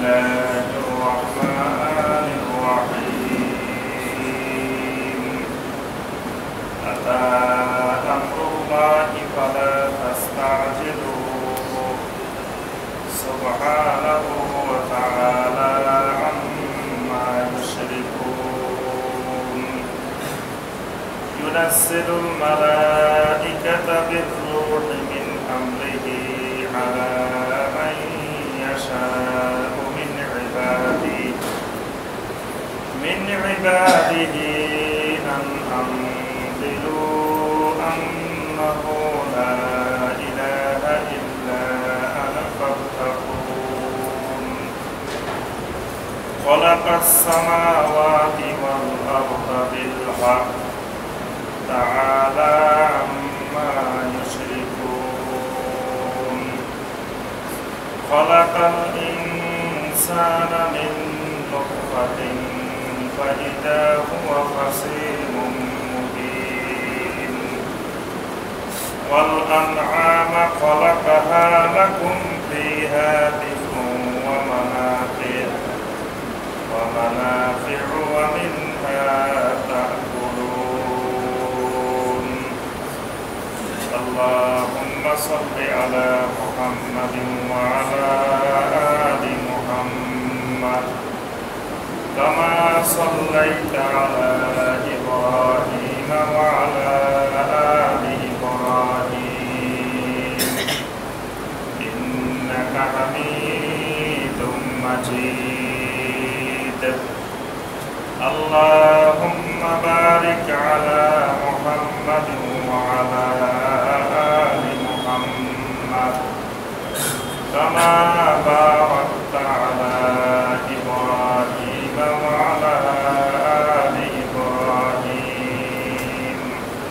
الله الرحمن الرحيم أتى أمر الله فلا تستعجلوه سبحانه وتعالى عما يشركون ينزل الملائكة بالروح من أمره على من يشاء من عباده أن أنذروا أنه لا إله إلا أنا فاتقون خلق السماوات والأرض بالحق تعالى عما يشركون خلق الإنسان من نطفة فإذا هو خصيم مبين والأنعام خلقها لكم فيها دفء ومنافع ومنها تأكلون اللهم صل على محمد وعلى آل محمد كما صليت على إبراهيم وعلى آل إبراهيم إنك حميد مجيد اللهم بارك على محمد وعلى آل محمد كما باركت على إبراهيم وعلى آل إبراهيم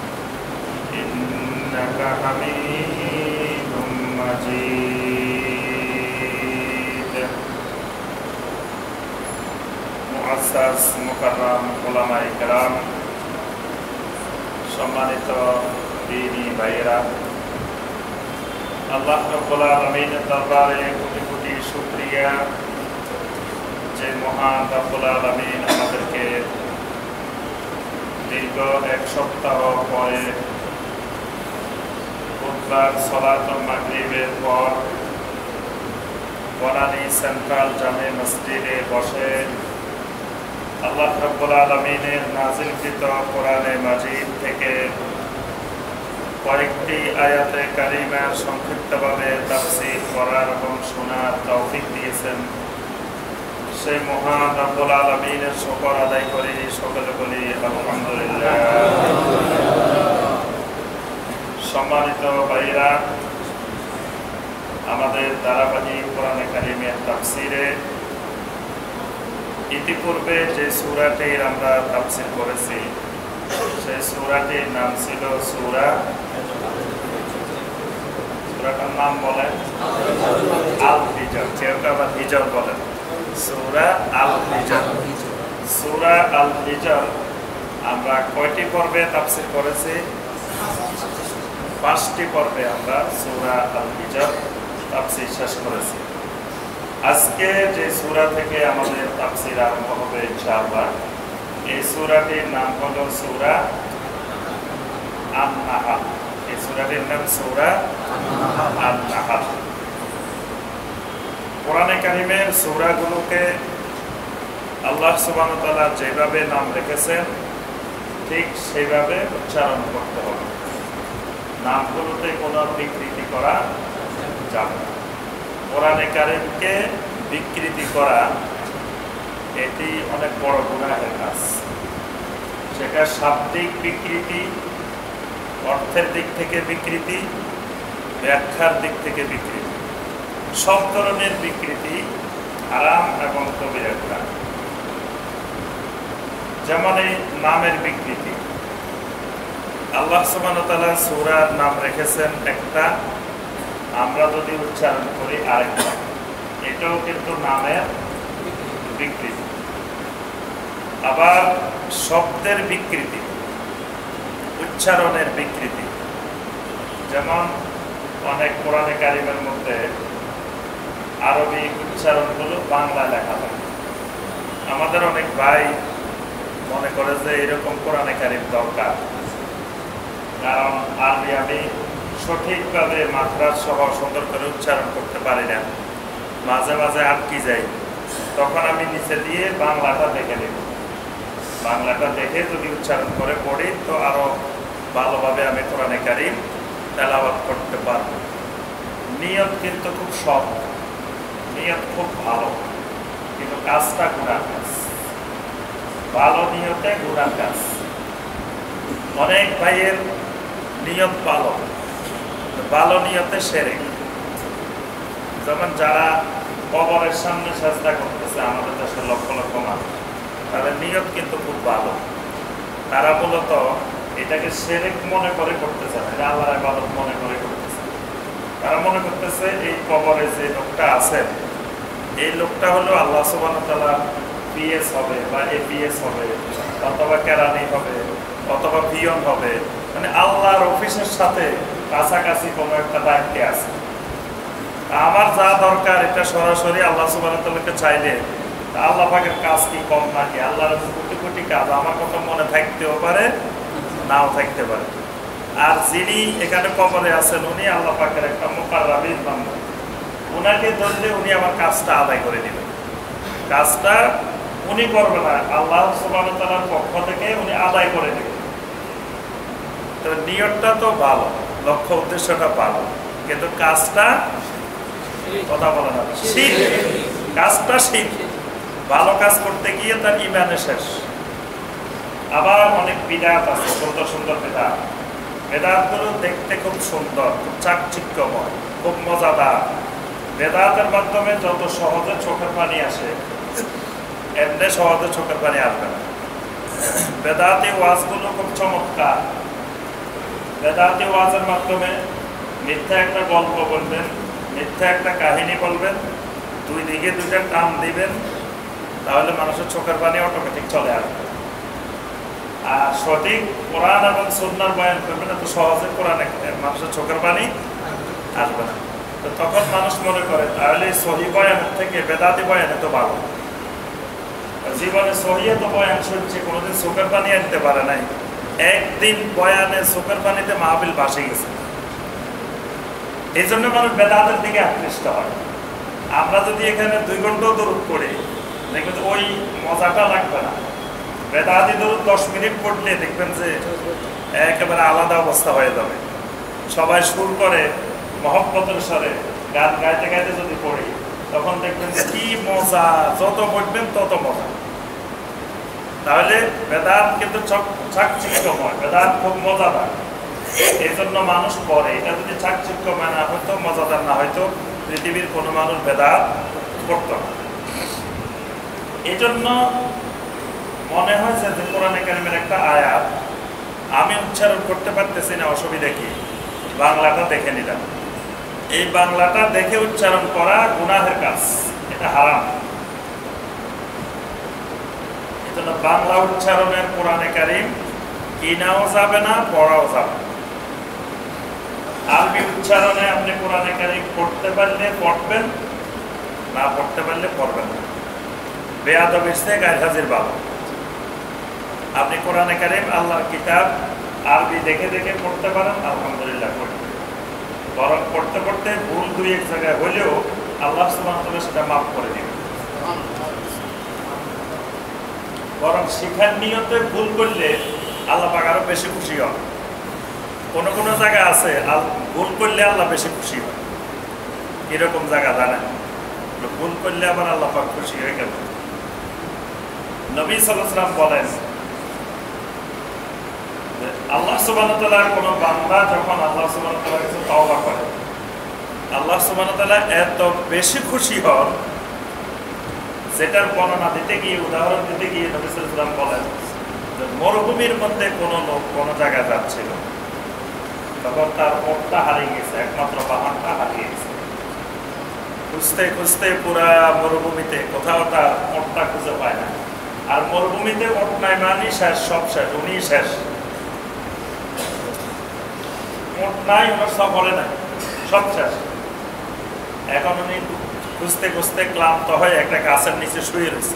إنك حميد مجيد মুআজ্জাজ মুকাররম উলামায়ে কেরাম সম্মানিত দ্বীনী ভাইয়েরা আল্লাহ রাব্বুল আলামিনের দরবারে কোটি কোটি শুকরিয়া যে মহান রাব্বুল আলামিন আমাদেরকে দীর্ঘ এক সপ্তাহ পরে বুধবার সালাত মাগরিবের পর বনানী সেন্ট্রাল জামে মসজিদে বসে আল্লাহ রাব্বুল আলামিনের নাযিলকৃত কোরআনে মাজিদ থেকে কয়েকটি আয়াতে কারিমার সংক্ষিপ্তভাবে তাফসীর করার এবং শোনার তৌফিক দিয়েছেন সেই মহান রাব্বুল আলামিনের শুকর আদায় করি সকলে বলি আলহামদুলিল্লাহ। সম্মানিত ভাইরা আমাদের ধারাবাহিক কোরআনে কারিমের তাফসীরে ইতিপূর্বে যে সূরাটির আমরা তাফসীর করেছি সেই সূরাটির নাম ছিল সূরাটার নাম বলেন আল হিজর, কেউ আবার হিজর বলেন, সূরা আল হিজর। সূরা আল হিজর আমরা কয়টি পর্বে তাফসীর করেছি? 5টি পর্বে আমরা সূরা আল হিজর তাফসীর শেষ করেছি। আজকে যে সূরা থেকে আমাদের তাফসীর আরম্ভ হবে ইনশাআল্লাহ, এই সূরাটির নাম হলো সূরা আন-নাহল। এই সূরাটির নাম সূরা আন-নাহল। কোরআনে কারিমের সূরাগুলোকে আল্লাহ সুবহানাহু ওয়া তাআলা যেভাবে নাম রেখেছেন ঠিক সেইভাবে উচ্চারণ করতে হবে। নামগুলোতে কোনো বিকৃতি করা যাবে না। কোরআনে কারিমকে বিকৃতি করা এটি অনেক বড় গুনাহের কাজ। সেটা শাব্দিক বিকৃতি, অর্থের দিক থেকে বিকৃতি, ব্যাখ্যার দিক থেকে বিকৃতি, সব ধরনের বিকৃতি হারাম এবং কবিরা গুনাহ। যেমন এই নামের বিকৃতি, আল্লাহ সুবহানাহু ওয়া তাআলা সূরার নাম রেখেছেন একটা, আমরা যদি উচ্চারণ করি আরেকটা, এটাও কিন্তু নামের বিকৃতি। আবার শব্দের বিকৃতি, উচ্চারণের বিকৃতি, যেমন অনেক কোরআনে কারিমের মধ্যে আরবি উচ্চারণগুলো বাংলায় লেখা থাকে। আমাদের অনেক ভাই মনে করে যে এরকম কোরআনে কারিম দরকার, কারণ আরবি আমি সঠিকভাবে মাত্রা সহ সুন্দর করে উচ্চারণ করতে পারি না, মাঝে মাঝে আটকে যাই। তখন আমি নিচে দিয়ে বাংলাটা দেখে নেব, বাংলাটা দেখে যদি উচ্চারণ করে পড়ি তো আরো ভালোভাবে আমি কোরআনে কারিম তেলাওয়াত করতে পারব। নিয়ত কিন্তু খুব সহজ, নিয়ত খুব ভালো, কিন্তু কাজটা গুনার কাজ। ভালো নিয়তে গুনার কাজ। অনেক ভাইয়ের নিয়ত ভালো, ভালো নিয়তে শিরক। যেমন যারা কবরের সামনে সাজদা করতেছে আমাদের দেশের লক্ষ লক্ষ মানুষ, তাদের নিয়ত কিন্তু খুব ভালো। তারা মূলত এটাকে শিরক মনে করে করতেছে না, এটা আল্লাহর ইবাদত মনে করে করতেছে। তারা মনে করতেছে এই কবরে যে লোকটা আছে, এই লোকটা হলো আল্লাহ সুবহানাহু ওয়া তাআলা পিএস হবে বা এপিএস হবে অথবা কেরানি হবে অথবা পিয়ন হবে, মানে আল্লাহর অফিসের সাথে কাছাকাছি কোনো একটা দায়িত্বে আছে। আমার যা দরকার এটা সরাসরি আল্লাহ সুবহানাহু ওয়া তাআলাকে চাইলে আল্লাহ পাকের কাজ কি কম নাকি? আল্লাহর কোটি কোটি কাজ আমার কথা মনে থাকতেও পারে, নাও থাকতে পারে। আর যিনি এখানে কবরে আছেন উনি আল্লাহ পাকের একটা মুকাররাবিন বান্দা, উনাকে ধরলে উনি আমার কাজটা আদায় করে দিবেন। কাজটা উনি করবে না, আল্লাহ সুবহানাহু ওয়া তাআলার পক্ষ থেকে উনি আদায় করে দেবেন। তো নিয়তটা তো ভালো, লক্ষ্য উদ্দেশ্যটা ভালো, কিন্তু কাজটা কথা বলে না, শিরক। কাজটা শিরক। ভালো কাজ করতে গিয়ে তার ঈমানে শেষ। আবার অনেক বিদআত আছে, সুন্দর সুন্দর বিদআত। বিদআতগুলো দেখতে খুব সুন্দর, খুব চাকচিক্যময়, খুব মজাদার। বিদআতের মাধ্যমে যত সহজে চোখের পানি আসে, এমনি সহজে চোখের পানি আসবে না। বেদাতি ওয়াজগুলো খুব চমৎকার। বেদাতি ওয়াজের মাধ্যমে মিথ্যা একটা গল্প বলবেন, মিথ্যা একটা কাহিনী বলবেন, দুই দিকে দুইটা টান দিবেন, তাহলে মানুষের চোখের পানি অটোমেটিক চলে আসবে। আর সঠিক কোরআন এবং সুন্নাহর বয়ান করবেন, এত সহজে কোরআনে মানুষের চোখের পানি আসবে না। তো তখন মানুষ মনে করে তাহলে সহি বয়ানের থেকে বেদাতি বয়ান এত ভালো। জীবনে সহি এত বয়ান শুনছে, কোনোদিন চোখের পানি আনতে পারে নাই। একদিন বয়ানে চোখের পানিতে মাহফিল ভাসে গেছে। এই জন্য মানুষ বেদাতের দিকে আকৃষ্ট হয়। আমরা যদি এখানে 2 ঘন্টাও দরুদ পড়ি, দেখবেন যে ওই মজাটা লাগবে না। বেদাতি দরুদ 10 মিনিট পড়লে দেখবেন যে একেবারে আলাদা অবস্থা হয়ে যাবে। সবাই সুর করে মহব্বতের স্বরে গান গাইতে গাইতে যদি পড়ি, তখন দেখবেন যে কি মজা, যত পড়বেন তত মজা। তাহলে বেদাত কিন্তু চাকচিক্যময়, বেদাত খুব মজাদার। এই জন্য মানুষ পড়ে। এটা যদি চাকচিক্যময় না হয়তো, মজাদার না হয়তো, পৃথিবীর কোনো মানুষ বেদাত পড়তো না। এই জন্য মনে হয়েছে যে কোরআনে কারিমের একটা আয়াত আমি উচ্চারণ করতে পারতেছি না, অসুবিধা কি? বাংলাটা দেখে নিলাম। এই বাংলাটা দেখে উচ্চারণ করা গুনাহের কাজ, এটা হারাম। এই জন্য বাংলা উচ্চারণের কোরআনে কারিম কিনাও যাবে না, পড়াও যাবে না। আরবি উচ্চারণে আপনি কোরআনে কারিম পড়তে পারলে পড়বেন, না পড়তে পারলে পড়বেন না। বেয়াদবির চেয়ে গায়ের হাজির ভালো। আপনি কোরআনে কারিম আল্লাহর কিতাব আরবি দেখে দেখে পড়তে পারেন, আলহামদুলিল্লাহ পড়বেন। বরং পড়তে পড়তে ভুল 2-1 জায়গায় হলেও আল্লাহ সুবহানাহু ওয়া তাআলা সেটা মাফ করে দিবেন। বরং শিখার নিয়তে ভুল করলে আল্লাহ পাক আরো বেশি খুশি হন। কোনো কোনো জায়গা আছে ভুল করলে আল্লাহ বেশি খুশি হয়। এরকম জায়গা জানেন, ভুল করলে আবার আল্লাহ পাক খুশি হয়ে গেল। নবী সাল্লাল্লাহু আলাইহি ওয়াসাল্লাম বলেন, আল্লাহ সুবহানাহু ওয়া তাআলা কোন বান্দা যখন আল্লাহ সুবহানাহু ওয়া তাআলার কাছে তওবা করে, আল্লাহ সুবহানাহু ওয়া তাআলা এত বেশি খুশি হন, যেটার বর্ণনা দিতে গিয়ে, উদাহরণ দিতে গিয়ে নবী সাল্লাল্লাহু আলাইহি ওয়াসাল্লাম বলেন যে মরুভূমির মধ্যে কোন লোক কোন জায়গায় যাচ্ছিল, তখন তার ওটটা হারিয়ে গেছে, একমাত্র বাহনটা হারিয়ে গেছে। খুঁজতে খুঁজতে পুরা মরুভূমিতে কোথাও তার ওটটা খুঁজে পায় না। আর মরুভূমিতে ওট নাই মানে শেষ, সব শেষ, উনি শেষ। ওট নাই, ওনার সফরে নাই, সব শেষ। এখন উনি খুঁজতে খুঁজতে ক্লান্ত হয়ে একটা গাছের নিচে শুয়ে রয়েছে।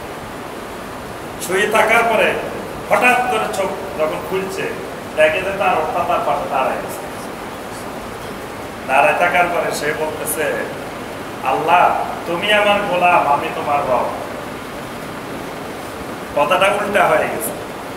শুয়ে থাকার পরে হঠাৎ করে চোখ যখন খুলছে, দেখে যে তার ওঠা তার পাশে দাঁড়ায় গেছে। দাঁড়ায় থাকার পরে সে বলতেছে, আল্লাহ তুমি আমার গোলাম, আমি তোমার রব। কথাটা উল্টা হয়ে গেছে।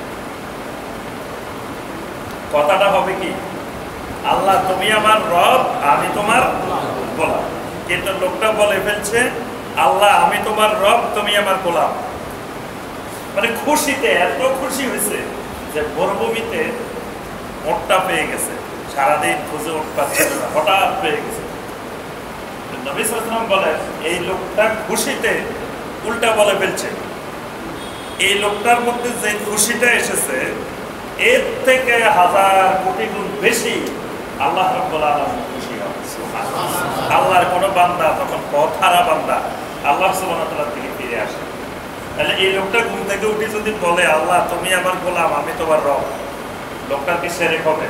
কথাটা হবে কি, আল্লাহ তুমি আমার রব, আমি তোমার গোলাম। কিন্তু লোকটা বলে ফেলছে, আল্লাহ আমি তোমার রব, তুমি আমার গোলাম। মানে খুশিতে এত খুশি হয়েছে যে মরুভূমিতে ওটটা পেয়ে গেছে। সারাদিন খুঁজে উঠ পাচ্ছিল না, হঠাৎ পেয়ে গেছে। নবী সাল্লাল্লাহু আলাইহি ওয়াসাল্লাম বলেন, এই লোকটা খুশিতে উল্টা বলে ফেলছে। এই লোকটার মধ্যে যে খুশিটা এসেছে, এর থেকে হাজার কোটি গুণ বেশি আল্লাহ রাব্বুল আলামিন খুশি হন। আল্লাহর কোন বান্দা তখন পথহারা বান্দা আল্লাহ সুবহানাহু ওয়া তাআলার দিকে ফিরে আসে। তাহলে এই লোকটা ঘুম থেকে উঠে যদি বলে, আল্লাহ তুমি আমার গোলাম, আমি তোমার রব, লোকটার কি শিরক হবে?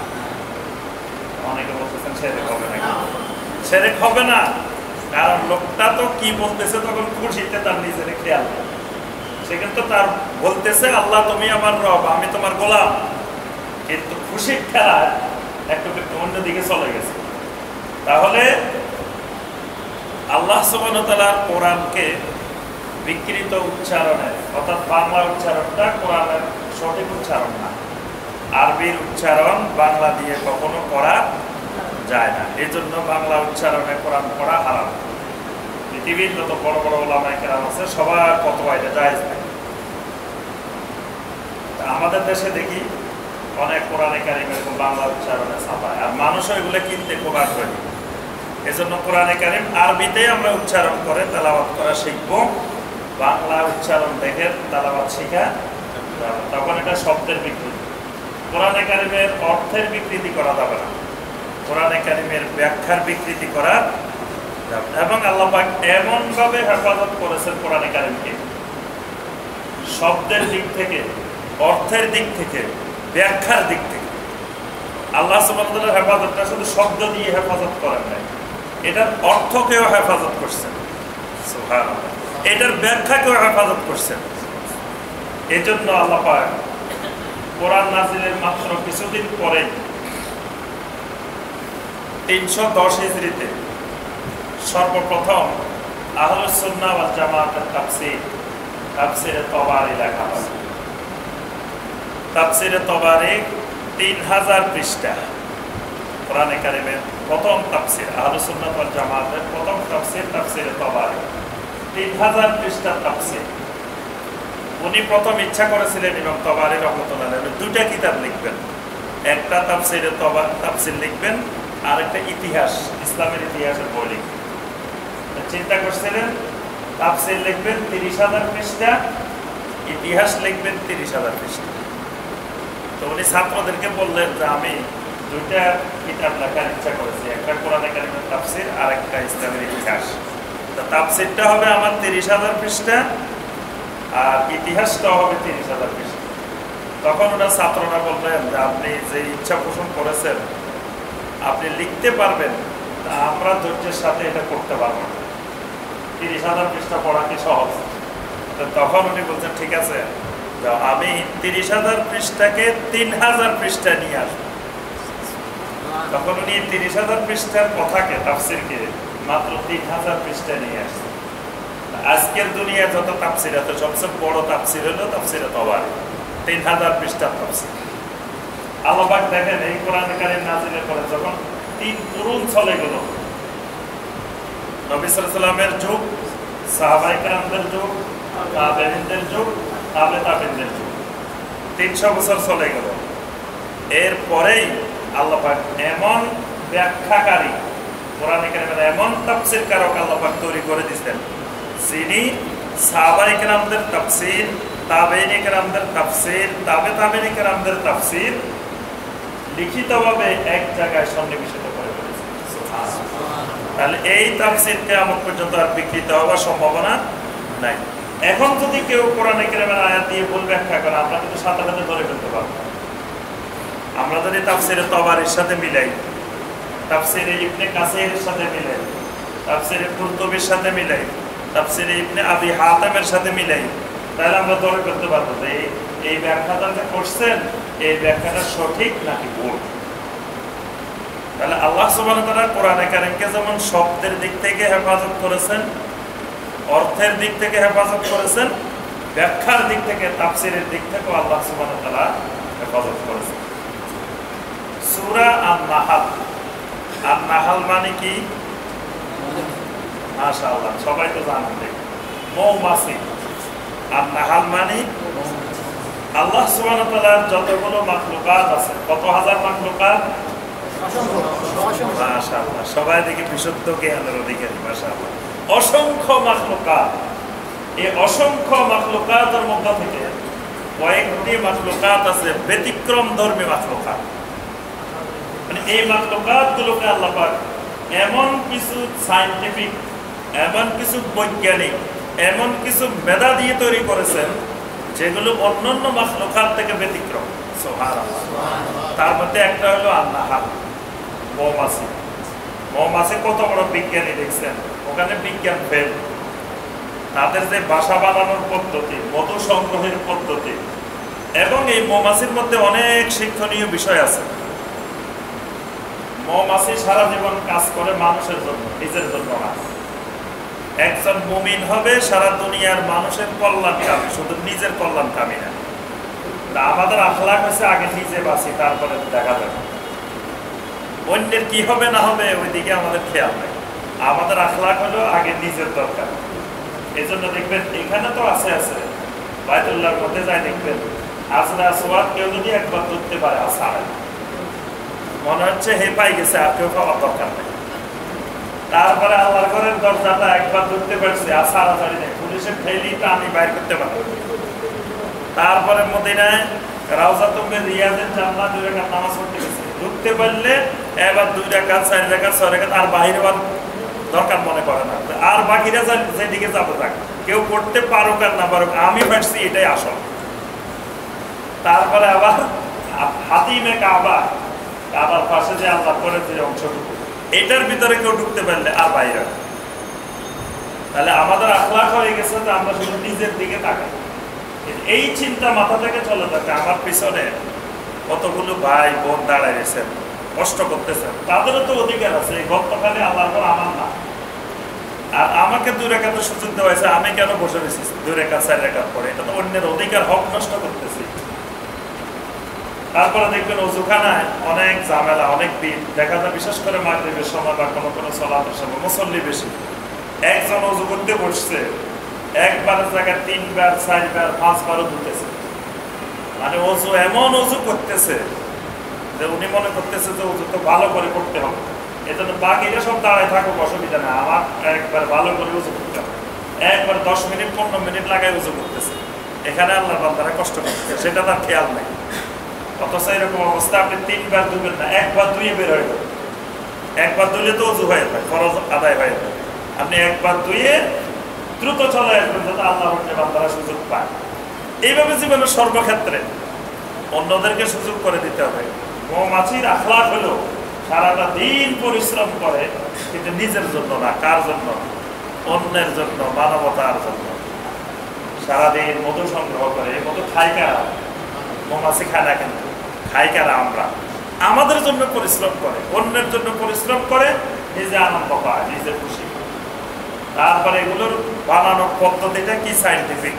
অনেকে বলতেছেন শিরক হবে না। শিরক হবে না, কারণ লোকটা তো কি বলতেছে তখন খুশিতে তার নিজের খেয়াল। সে কিন্তু তার বলতেছে, আল্লাহ তুমি আমার রব, আমি তোমার গোলাম, কিন্তু খুশির খেলা একটু অন্যদিকে চলে গেছে। তাহলে আল্লাহ সুবহানাহু ওয়া তাআলার কোরআনকে বিকৃত উচ্চারণে, অর্থাৎ বাংলা উচ্চারণটা কোরআনের সঠিক উচ্চারণ না। আরবির উচ্চারণ বাংলা দিয়ে কখনো করা যায় না। এই জন্য বাংলা উচ্চারণে কোরআন পড়া হারাম। পৃথিবীর যত বড় বড় ওলামায়ে কেরাম আছে সবার ফতোয়া এটা জায়েজ নেই। আমাদের দেশে দেখি অনেক কোরআনে কারিম এরকম বাংলা উচ্চারণে ছাপায়, আর মানুষও এগুলো কিনতে খুব আগ্রহী। এজন্য কোরআনে কারিম আরবিতে আমরা উচ্চারণ করে তেলাওয়াত করা শিখবো। বাংলা উচ্চারণ দেখে তেলাওয়াত শিখা, তখন এটা শব্দের বিকৃতি। কোরআনে কারিমের অর্থের বিকৃতি করা যাবে না, কোরআনে কারিমের ব্যাখ্যার বিকৃতি করা যাবে। এবং আল্লাহ পাক এমনভাবে হেফাজত করেছেন কোরআনে কারিমকে, শব্দের দিক থেকে, অর্থের দিক থেকে, ব্যাখ্যার দিক থেকে। আল্লাহ সুবহানাহু ওয়া তাআলার হেফাজতটা শুধু শব্দ দিয়ে হেফাজত করেন নাই, এটার অর্থকেও হেফাজত করছেন, সুবহানাল্লাহ, এটার ব্যাখ্যাকেও হেফাজত করছেন। এই জন্য আল্লাহ পাক কোরআন নাজিলের মাত্র কিছুদিন পরে 310 হিজরিতে সর্বপ্রথম আহলুস সুন্নাহ ওয়াল জামাতের তাফসীরে তবারি লেখা হয়। তাফসীরে তবারি 3000 পৃষ্ঠা। কোরআনে কারিমের প্রথম তাফসীর, আহলুস সুন্নাহ ওয়াল জামাতের প্রথম তাফসীর তাফসীরে তবারি, 3000 পৃষ্ঠার তাফসীর। উনি প্রথম ইচ্ছা করেছিলেন ইমাম তবারি রাহমাতুল্লাহ আলাইহি দুইটা কিতাব লিখবেন, একটা তাফসীর লিখবেন আর একটা ইতিহাস, ইসলামের ইতিহাসের বই লিখবেন। চিন্তা করছিলেন তাফসীর লিখবেন 30,000 পৃষ্ঠা, ইতিহাস লিখবেন 30,000 পৃষ্ঠা। তো উনি ছাত্রদেরকে বললেন যে আমি দুইটা কিতাব লেখার ইচ্ছা করেছি, একটা কোরআনে কারিমের তাফসীর আর একটা ইসলামের ইতিহাস। তো তাফসীরটা হবে আমার 30,000 পৃষ্ঠা আর ইতিহাসটা হবে 30,000 পৃষ্ঠা। তখন ওরা ছাত্ররা বললেন যে আপনি যে ইচ্ছা পোষণ করেছেন, আপনি লিখতে পারবেন, আমরা ধৈর্যের সাথে এটা করতে পারবো না, 30,000 পৃষ্ঠা পড়া কি সহজ? তখন উনি বলছেন ঠিক আছে, আমি 30,000 পৃষ্ঠাকে 3,000 পৃষ্ঠা নিয়ে আসবো। তখন উনি 30,000 পৃষ্ঠার কথাকে, তাফসীরকে মাত্র 3,000 পৃষ্ঠা নিয়ে আসছে। আজকের দুনিয়া যত তাফসীর আছে সবচেয়ে বড় তাফসীর হলো তাফসীরে তবারি, 3,000 পৃষ্ঠার তাফসীর। আল্লাহ পাক দেখেন এই কোরআন কারীম নাযিলের পরে যখন 3 কুরুন চলে গেল, নবী সাল্লাল্লাহু আলাইহি ওয়াসাল্লামের যুগ, সাহাবায়ে কেরামদের যুগ, তাবেঈনদের যুগ, তাবেঈনদের যুগ, 300 বছর চলে গেল। এরপরেই আল্লাহ পাক এমন ব্যাখ্যাকারী, কোরআন কারীমের এমন তাফসীরকারক আল্লাহ পাক তৈরি করে দিয়েছেন, যিনি সাহাবায়ে কেরামদের তাফসীর, তাবেঈন কেরামদের তাফসীর, তাবেঈন কেরামদের তাফসীর লিখিতভাবে এক জায়গায় সন্নিবেশিত করে ফেলেছেন। সুবহানাল্লাহ। তাহলে এই তাফসীর কিয়ামত পর্যন্ত আর বিকৃত হওয়ার সম্ভাবনা নাই। এখন যদি কেউ কোরআনে কারীমের আয়াত দিয়ে ভুল ব্যাখ্যা করে, আমরা কিন্তু সাথে সাথে ধরে ফেলতে পারবো। আমরা যদি তাফসীরে তবারির সাথে মিলাই, তাফসীরে ইবনে কাসীরের সাথে মিলাই, তাফসিরে কুরতুবির সাথে মিলাই, তাফসিরে ইবনে আবি হাতিমের সাথে মিলাই, তাহলে আমরা ধরে করতে পারবো যে এই ব্যাখ্যাটা যে করছেন এই ব্যাখ্যাটা সঠিক নাকি ভুল। তাহলে আল্লাহ সুবহানাহু ওয়া তাআলা কোরআনে কারীমকে যেমন শব্দের দিক থেকে হেফাজত করেছেন, অর্থের দিক থেকে হেফাজত করেছেন, ব্যাখ্যার দিক থেকে তাফসিরের দিক থেকেও আল্লাহ সুবহানাহু ওয়া তাআলা হেফাজত করেছেন। সূরা আন-নাহল, আন-নাহল মানে কি? মাশাআল্লাহ, সবাই তো জানেন, মৌমাছি। আন-নাহল মানে আল্লাহ সুবহানাহু ওয়া তাআলার যতগুলো মাখলুকাত আছে, কত হাজার মাখলুকাত? মাশাআল্লাহ, সবাই দেখি বিশুদ্ধ জ্ঞানের অধিকারী, মাশাআল্লাহ। অসংখ্য মাখলুকাত, এই অসংখ্য মাখলুকাতের মধ্যে থেকে কয়েকটি মাখলুকাত আছে ব্যতিক্রম ধর্মী মাখলুকাত। মানে এই মাখলুকাতগুলোকে আল্লাহ পাক এমন কিছু সায়েন্টিফিক, এমন কিছু বৈজ্ঞানিক, এমন কিছু মেধা দিয়ে তৈরি করেছেন যেগুলো অন্যান্য মাখলুকাত থেকে ব্যতিক্রম। সুবহানাল্লাহ। তার মধ্যে একটা হলো আন-নাহল, মৌমাছি। মৌমাছি কত বড় বিজ্ঞানী দেখছেন, ওখানে বিজ্ঞান ফেল। তাদের যে বাসা বানানোর পদ্ধতি, মধু সংগ্রহের পদ্ধতি, এবং এই মৌমাছির মধ্যে অনেক শিক্ষণীয় বিষয় আছে। মৌমাছি সারা জীবন কাজ করে মানুষের জন্য, নিজের জন্য না। একজন মুমিন হবে সারা দুনিয়ার মানুষের কল্যাণকামী, শুধু নিজের কল্যাণকামী না। আমাদের আখলাক হচ্ছে আগে নিজে বাঁচি, তারপরে দেখা যাবে অন্যের কি হবে না হবে ওইদিকে আমাদের খেয়াল নেই। আমাদের আখলাক হলো আগে নিজের দরকার। এই জন্য দেখবেন এখানে তো আছে বায়তুল্লাহর মধ্যে যায় দেখবেন আজরা আসওয়াদ কেউ যদি একবার ধরতে পারে আসার মনে হচ্ছে হে পাই গেছে, আর কেউ পাওয়ার দরকার নেই। তারপরে আল্লাহর ঘরের দরজাটা একবার ধরতে পারছে, আসার আসারি নেই, পুলিশের ঠেলিটা আমি বাইর করতে পারবো। তারপরে মদিনায় রাউজাতুম মিন রিয়াজিল জান্নাহ 2 রাকাত নামাজ পড়তে গেছে, ঢুকতে পারলে এবার 2 রাকাত 4 রাকাত 6 রাকাত আর বাহির হওয়ার দরকার মনে করে না। আর বাকিরা যেদিকে যাবো যাক, কেউ করতে পারুক আর না পারুক, আমি পারছি এটাই আসল। তারপরে আবার হাতিমে কাবা, কাবার পাশে যে আল্লাহ করে যে অংশটুকু, এটার ভিতরে কেউ ঢুকতে পারলে আর বাইরে। তাহলে আমাদের আখলাক হয়ে গেছে যে আমরা শুধু নিজের দিকে তাকাই। এই চিন্তা মাথা থেকে চলে থাকে, আমার পিছনে কতগুলো ভাই বোন দাঁড়ায় গেছেন, কষ্ট করতেছেন, তাদেরও তো অধিকার আছে। এই গর্তখানে আল্লাহর পর আমার না, আর আমাকে 2 রাকাতের সুযোগ দেওয়া হয়েছে, আমি কেন বসে রয়েছি 2 রাকাত 4 রাকাত পরে? এটা তো অন্যের অধিকার, হক নষ্ট করতেছি। তারপরে দেখবেন ওযুখানায় অনেক ঝামেলা, অনেক দিন দেখা যায়, বিশেষ করে মাগরিবের সময় বা কোনো কোনো সালাতের সময় মুসল্লি বেশি। একজন ওযু করতে বসছে, একবারের জায়গায় 3 বার 4 বার 5 বারও ধুতেছে। মানে ওযু এমন ওযু করতেছে যে উনি মনে করতেছে যে ওযু তো ভালো করে করতে হবে, এজন্য বাকিরা সব দাঁড়ায় থাকুক, অসুবিধা না, আমার একবার ভালো করে ওযু করতে হবে। একবার 10 মিনিট 15 মিনিট লাগায় ওযু করতেছে। এখানে আল্লাহর বান্দারা কষ্ট করতেছে, সেটা তার খেয়াল নেই। অথচ এরকম অবস্থা আপনি 3 বার ধুবেন না, একবার ধুয়ে বের হয়ে যাবে। একবার ধুলে তো ওযু হয়ে যায়, ফরজ আদায় হয়ে যায়। আপনি একবার ধুয়ে দ্রুত চলে আসবেন যাতে আল্লাহর বান্দারা সুযোগ পায়। এইভাবে জীবনের সর্বক্ষেত্রে অন্যদেরকে সুযোগ করে দিতে হবে। মৌমাছির আখলাক হলো সারাটা দিন পরিশ্রম করে, কিন্তু নিজের জন্য না। কার জন্য? অন্যের জন্য, মানবতার জন্য। সারাদিন মধু সংগ্রহ করে। এই মধু খায় কারা? মৌমাছি খায় না, কিন্তু খাই কারা? আমরা। আমাদের জন্য পরিশ্রম করে, অন্যের জন্য পরিশ্রম করে, নিজে আনন্দ পায়, নিজে খুশি। তারপরে এগুলোর বানানোর পদ্ধতিটা কি? সায়েন্টিফিক,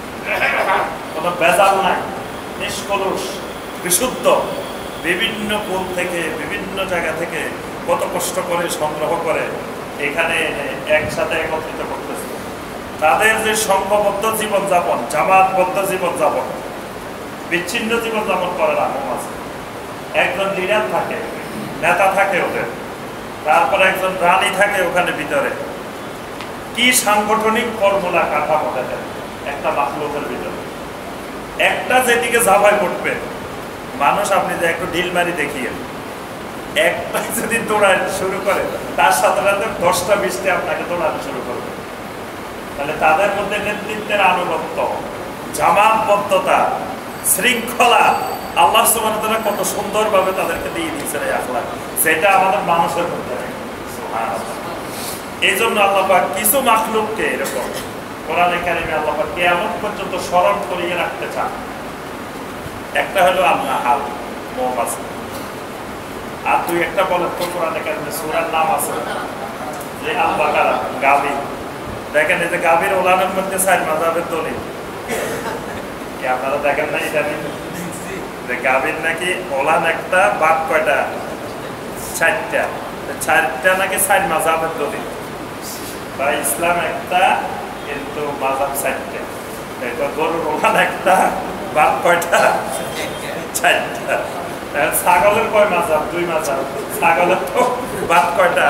কোনো ভেজাল নাই, নিষ্কলুষ, বিশুদ্ধ। বিভিন্ন ফুল থেকে, বিভিন্ন জায়গা থেকে কত কষ্ট করে সংগ্রহ করে এখানে একসাথে একত্রিত করতেছে। তাদের যে সংঘবদ্ধ জীবনযাপন, জামাতবদ্ধ জীবনযাপন, বিচ্ছিন্ন জীবনযাপন করে না মৌমাছি। একজন লিডার থাকে, নেতা থাকে ওদের, তারপরে একজন রানী থাকে ওখানে ভিতরে। কি সাংগঠনিক ফর্মুলা, কাঠামো দেখেন একটা মাখলুকের ভিতরে। একটা যেদিকে ঝাঁপায় পড়বে মানুষ, আপনি যে একটু ঢিল মারি দেখিয়ে, একটা যদি দৌড়াতে শুরু করে তার সাথে সাথে 10টা 20টা আপনাকে দৌড়াতে শুরু করবে। তাহলে তাদের মধ্যে নেতৃত্বের আনুগত্য, জামাতবদ্ধতা, শৃঙ্খলা আল্লাহ সুবহানাহু ওয়া তাআলা কত সুন্দরভাবে তাদেরকে দিয়ে দিয়েছেন এই আখলাক, সেটা আমাদের মানুষের মধ্যে নেই। সুবহানাল্লাহ। এই জন্য আল্লাহ পাক কিছু মাখলুককে এরকম কোরআনে কারিমে আল্লাহ পাক কিয়ামত পর্যন্ত স্মরণ করিয়ে রাখতে চান। একটা হলো আল-নাহাল, মৌমাছি। আর দুই একটা বলেন তো কোরআনে কারিমে সূরার নাম আছে যে আল-বাকারা, গাভীর। দেখেন এই যে গাভীর ওলানের মধ্যে 4 মাযহাবের দলিল। কি আপনারা দেখেন না এটা যে গাভীর নাকি ওলান একটা, বাপ কয়টা? 4টা। 4টা নাকি 4 মাযহাবের দলিল। বা ইসলাম একটা কিন্তু মাযহাব 4টা। এটা গরুর ওলান একটা, বাপ কয়টা? 4টা। ছাগলের কয় মাযহাব? 2 মাযহাব। ছাগলের তো বাপ কয়টা?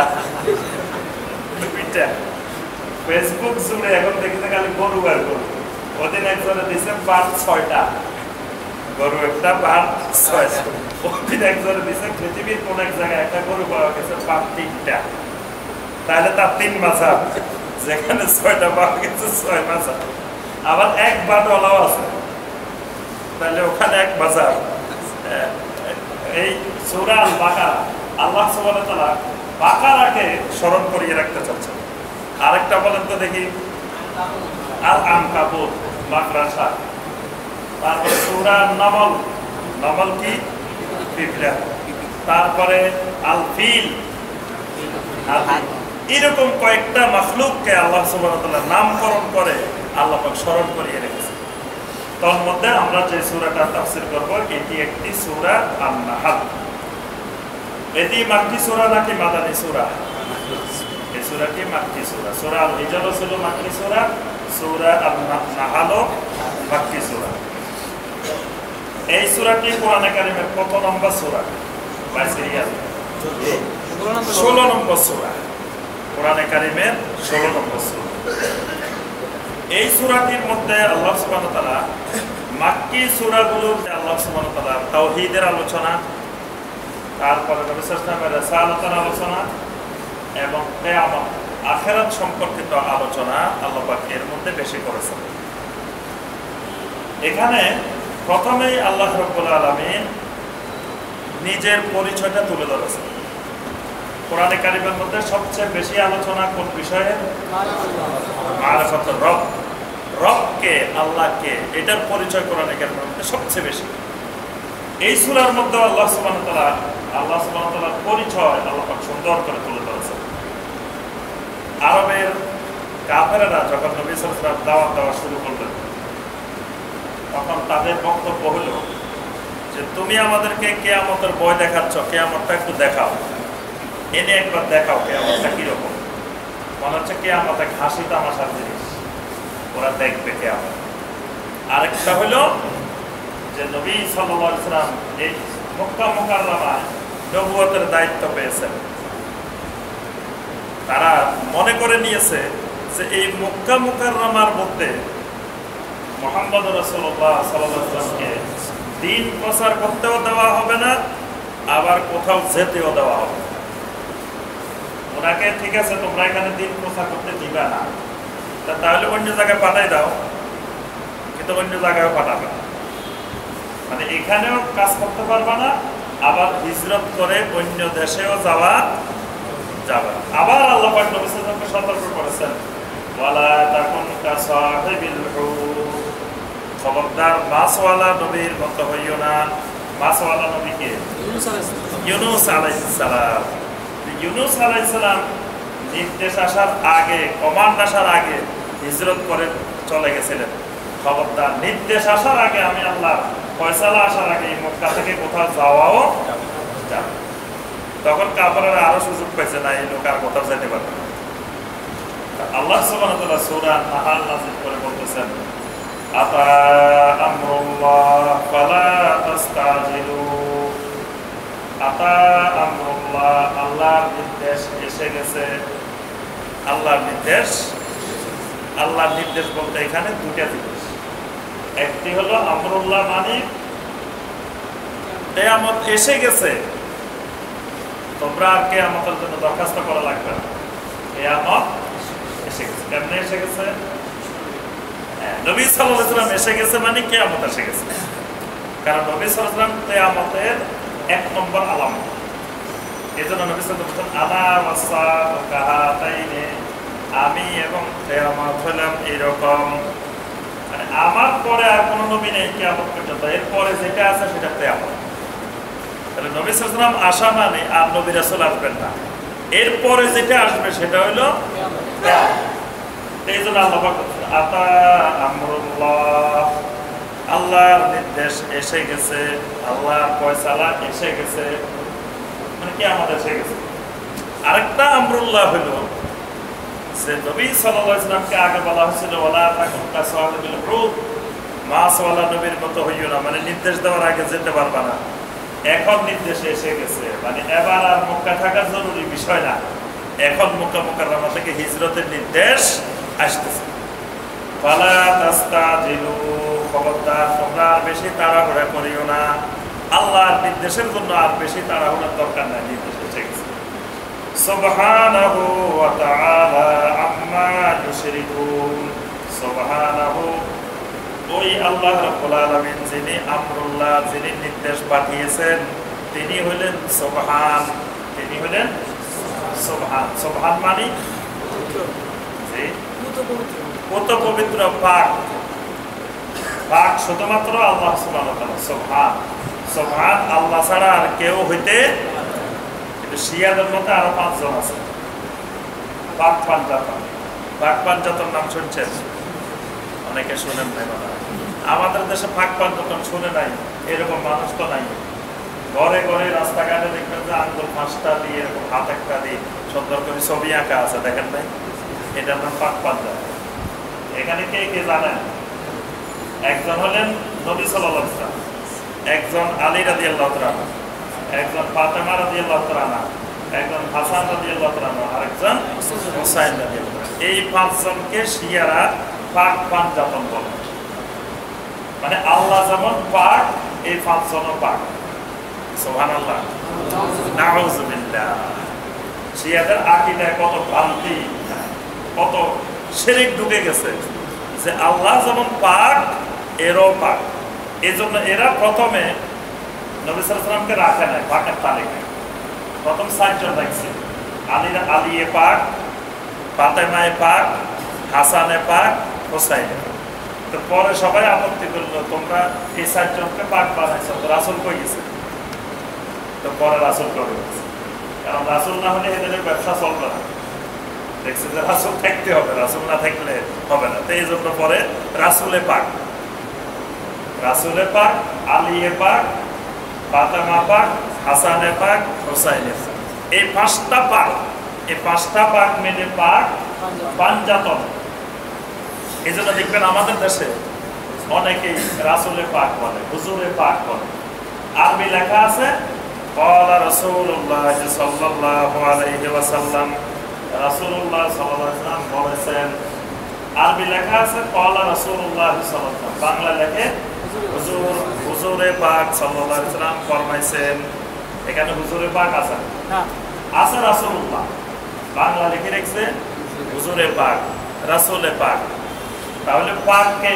2টা। ফেসবুক জুড়ে এখন দেখতে খালি গরু আর গরু। ওদিন একজনে দিচ্ছে বাপ 6টা, গরু একটা, বাপ 6টা। ওদিন একজনে দিচ্ছে পৃথিবীর কোন এক জায়গায় একটা গরু পাওয়া গেছে বাপ 3টা। তাহলে তার 3 মাযহাব, যেখানে 6টা পাওয়া গেছে 6 মাযহাব। আবার এক বাটওয়ালাও আছে, তাহলে ওখানে 1 মাযহাব। এই সূরা আল-বাকারা, আল্লাহ সুবহানাহু ওয়া তাআলা বাকারাকে স্মরণ করিয়ে রাখতে চাচ্ছেন। আরেকটা বলেন তো দেখি, আল-আনকাবুত, মাকড়সা। তারপরে সূরা নামল, নামল কি? পিঁপড়া। তারপরে আল-ফিল, এরকম কয়েকটা মাখলুককে আল্লাহ সুবহানাহু ওয়া তাআলা নামকরণ করে আল্লাহ পাক স্মরণ করিয়ে রেখেছে। তার মধ্যে আমরা যে সূরাটা তাফসীর করব এটি একটি সূরা আন-নাহল। এটি মাক্কি সূরা নাকি মাদানী সূরা? এই সূরাটি মাক্কি সূরা। সূরা আল-হিজর ছিল মাক্কি সূরা, সূরা আন-নাহল মাক্কি সূরা। এই সূরাটি কোরআনে কারিমের কত নম্বর সূরা? 16 নম্বর সূরা। কোরআনে কারিমের 16 নম্বর সূরা। এই সূরাটির মধ্যে আল্লাহ সুবহানাহু ওয়া তাআলা মাক্কি সূরাগুলোতে আল্লাহ সুবহানাহু ওয়া তাআলা তাওহীদের আলোচনা, তারপরে নবী সাল্লাল্লাহু আলাইহি ওয়াসাল্লামের রিসালাতের আলোচনা এবং কিয়ামত আখিরাত সম্পর্কিত আলোচনা আল্লাহ পাক এর মধ্যে বেশি করেছেন। এখানে প্রথমেই আল্লাহ রাব্বুল আলামিন নিজের পরিচয়টা তুলে ধরেছেন। কোরআনে কারিমের মধ্যে সবচেয়ে বেশি আলোচনা কোন বিষয়ে? মারিফাতুর রব, রবকে, আল্লাহকে, এটার পরিচয় কোরআনে কারিমের মধ্যে সবচেয়ে বেশি। এই সূরার মধ্যে আল্লাহ সুবহানাহু ওয়া তাআলার পরিচয় আল্লাহ পাক সুন্দর করে তুলে ধরেছেন। আরবের কাফেররা যখন নবী সাল্লাল্লাহু আলাইহি ওয়াসাল্লাম দাওয়াত দেওয়া শুরু করলেন, তখন তাদের বক্তব্য হলো যে তুমি আমাদেরকে কিয়ামতের ভয় দেখাচ্ছ, কিয়ামতটা একটু দেখাও, এনে একবার দেখাও কিয়ামতটা কিরকম। মনে হচ্ছে কিয়ামত এক হাসি তামাশার জিনিস, ওরা দেখবে কিয়ামত। আরেকটা হলো যে নবী সাল্লাল্লাহু আলাইহি ওয়াসাল্লাম এই মক্কা মুকাররমায় নবুয়তের দায়িত্ব পেয়েছেন। তারা মনে করে নিয়েছে যে এই মক্কা মুকাররমার মধ্যে মুহাম্মদ রাসূলুল্লাহ সাল্লাল্লাহু আলাইহি ওয়াসাল্লামকে দ্বীন প্রচার করতেও দেওয়া হবে না, আবার কোথাও যেতেও দেওয়া হবে না। ওনাকে ঠিক আছে তোমরা এখানে দ্বীন প্রচার করতে দিবা না, তাহলে অন্য জায়গায় পাঠাই দাও, কিন্তু অন্য জায়গায় পাঠাবে না। মানে এখানেও কাজ করতে পারবা না, আবার হিজরত করে অন্য দেশেও যাওয়া যাবে। আবার আল্লাহ পাক নবী সাল্লাল্লাহু আলাইহি ওয়াসাল্লামকে সতর্ক করেছেন, ওয়ালা তাকুন কাসাহিবিল হুত, খবরদার মাছওয়ালা নবীর মতো হইও না। মাছওয়ালা নবী কে? ইউনূস আলাইহিস সালাম। ইউনূস আলাইহিস সালাম নির্দেশ আসার আগে, কমান্ড আসার আগে হিজরত করে চলে গেছিলেন। খবরদার নির্দেশ আসার আগে, আমি আল্লাহ ফয়সালা আসার আগে মক্কা থেকে কোথাও যাওয়াও যাবে। তখন কাফেররা আরো সুযোগ পাইছে না, এই লোক আর কোথাও যেতে পারবে না। আল্লাহ সুবহানাহু ওয়া তাআলা সূরা নাহাল নাযিল করে বলতেছেন, আতা আমরুল্লাহ ফালা তাস্তাজিলু। আতা আমরুল্লাহ, আল্লাহর নির্দেশ এসে গেছে। আল্লাহর নির্দেশ, আল্লাহর নির্দেশ বলতে এখানে দুটা জিনিস। একটি হলো আমরুল্লাহ মানে কিয়ামত এসে গেছে, তোমরা আর কিয়ামতের জন্য দরখাস্ত করা লাগবে না, কিয়ামত এসে গেছে। কেমনে এসে গেছে? নবী সাল্লাল্লাহু আলাইহি ওয়াসাল্লাম এসে গেছে মানে কিয়ামত এসে গেছে। কারণ নবী সাল্লাল্লাহু আলাইহি ওয়াসাল্লাম কিয়ামতের 1 নম্বর আলামত। এজন্য নবী সাল্লাল্লাহু আলাইহি ওয়াসাল্লাম আলা ওয়াসাতাইনি আমি এবং কিয়ামত হলাম এরকম, মানে আমার পরে আর কোনো নবী নেই কিয়ামত পর্যন্ত, এরপরে যেটা আছে সেটা কিয়ামত। তাহলে নবী সাল্লাল্লাহু আলাইহি ওয়াসাল্লাম আসা মানে আর নবী রাসূল আসবেন না, এরপরে যেটা আসবে সেটা হলো কিয়ামত। এই জন্য আল্লাহ পাক বলেছেন আতা আমরুল্লাহ, আল্লাহর নির্দেশ এসে গেছে, আল্লাহর ফয়সালা এসে গেছে, মানে কিয়ামত এসে গেছে। আরেকটা আমরুল্লাহ হলো যে নবী সাল্লাল্লাহু আলাইহি ওয়াসাল্লামকে আগে বলা হয়েছিল ওয়ালা তাকুন কাসাওয়াবিল হুদ, মাসওয়ালা নবীর মতো হইও না, মানে নির্দেশ দেওয়ার আগে যেতে পারবা না। এখন নির্দেশ এসে গেছে, মানে এবার আর মক্কা থাকা জরুরি বিষয় না, এখন মক্কা মুকাররমা থেকে হিজরতের নির্দেশ আসতেছে। ফালা তাস্তাজিলু, খবরদার তোমরা আর বেশি তাড়াহুড়া করিও না, আল্লাহর নির্দেশের জন্য আর বেশি তাড়াহুড়ার দরকার নাই, নির্দেশ এসে গেছে। সুবহানাহু ওয়া তাআলা আম্মা ইউশরিকুন, সুবহানাহু ওই আল্লাহ রাব্বুল আলামিন যিনি আমরুল্লাহ, যিনি নির্দেশ পাঠিয়েছেন, তিনি হলেন সুবহান, তিনি হলেন সুবহান। সুবহান মানে কত পবিত্র, পাক, পাক শুধুমাত্র আল্লাহ সুবহানাহু ওয়া তাআলা। সুবহান, সুবহান আল্লাহ ছাড়া আর কেউ হইতে, কিন্তু শিয়াদের মধ্যে আরো 5 জন আছে পাক পাঞ্জাতন। পাক পাঞ্জাতন নাম শুনছেন? অনেকে শুনেন নাই মনে হয়। আমাদের দেশে পাক পাঞ্জাতন শুনে নাই এরকম মানুষ তো নাই। ঘরে ঘরে রাস্তাঘাটে দেখবেন যে আঙ্গুল 5টা দিয়ে এরকম হাত একটা দিয়ে সুন্দর করে ছবি আঁকা আছে, দেখেন নাই? এটার নাম পাক পাঞ্জাতন। এখানে কে কে জানেন? একজন হলেন নবী সাল্লাল্লাহু আলাইহি ওয়াসাল্লাম, একজন আলী রাদিয়াল্লাহু তাআলা, একজন ফাতেমা রাদিয়াল্লাহু তাআলা, একজন হাসান রাদিয়াল্লাহু তাআলা, আরেকজন হুসাইন রাদিয়াল্লাহু তাআলা। এই 5 জনকে শিয়ারা পাক পাঞ্জাতন বলে। মানে আল্লাহ যেমন পাক, এই 5 জনও পাক। সুবহানাল্লাহ, নাউযুবিল্লাহ। শিয়াদের আকীদায় কত ভ্রান্তি, কত শিরক ঢুকে গেছে যে আল্লাহ যেমন পাক এরও পাক। এই জন্য এরা প্রথমে নবী সাল্লাল্লাহু আলাইহি ওয়াসাল্লামকে রাখে নাই পাকের তালিকায়। প্রথম 4 জন রাখছে, আলী পাক, ফাতেমায়ে পাক, হাসানে পাক, হোসাইনে। তো পরে সবাই আপত্তি করলো, তোমরা এই 4 জনকে পাক বানাইছো, তো রাসূল কই গেছে? তো পরে রাসূল করে গেছে, কারণ রাসূল না হলে এদের ব্যবসা চলবে না। দেখছে যে রাসূল থাকতে হবে, রাসূল না থাকলে হবে না। তো এই জন্য পরে রাসূলে পাক, রাসূলে পাক, আলীয়ে পাক, ফাতেমা পাক, হাসানে পাক, হোসাইনে পাক। এই 5টা পাক, এই 5টা পাক মিলে পাক পাঞ্জাতন। এই জন্য দেখবেন আমাদের দেশে অনেকেই রাসূলে পাক বলে, হুজুরে পাক বলে। আরবি লেখা আছে ক্বালা রাসূলুল্লাহ সাল্লাল্লাহু আলাইহি ওয়াসাল্লাম, রাসূলুল্লাহ সাল্লাল্লাহু আলাইহি ওয়াসাল্লাম বলেছেন। আরবি লেখা আছে ক্বালা রাসূলুল্লাহ সাল্লাল্লাহু আলাইহি ওয়াসাল্লাম, বাংলা লেখে হুজুরে পাক সাল্লাল্লাহু আলাইহি ওয়াসাল্লাম ফরমাইছেন। এখানে হুজুরে পাক আছে না? আছে রাসূলুল্লাহ, বাংলা লিখে রেখেছে হুজুরে পাক, রাসূলে পাক। তাহলে পাক কে?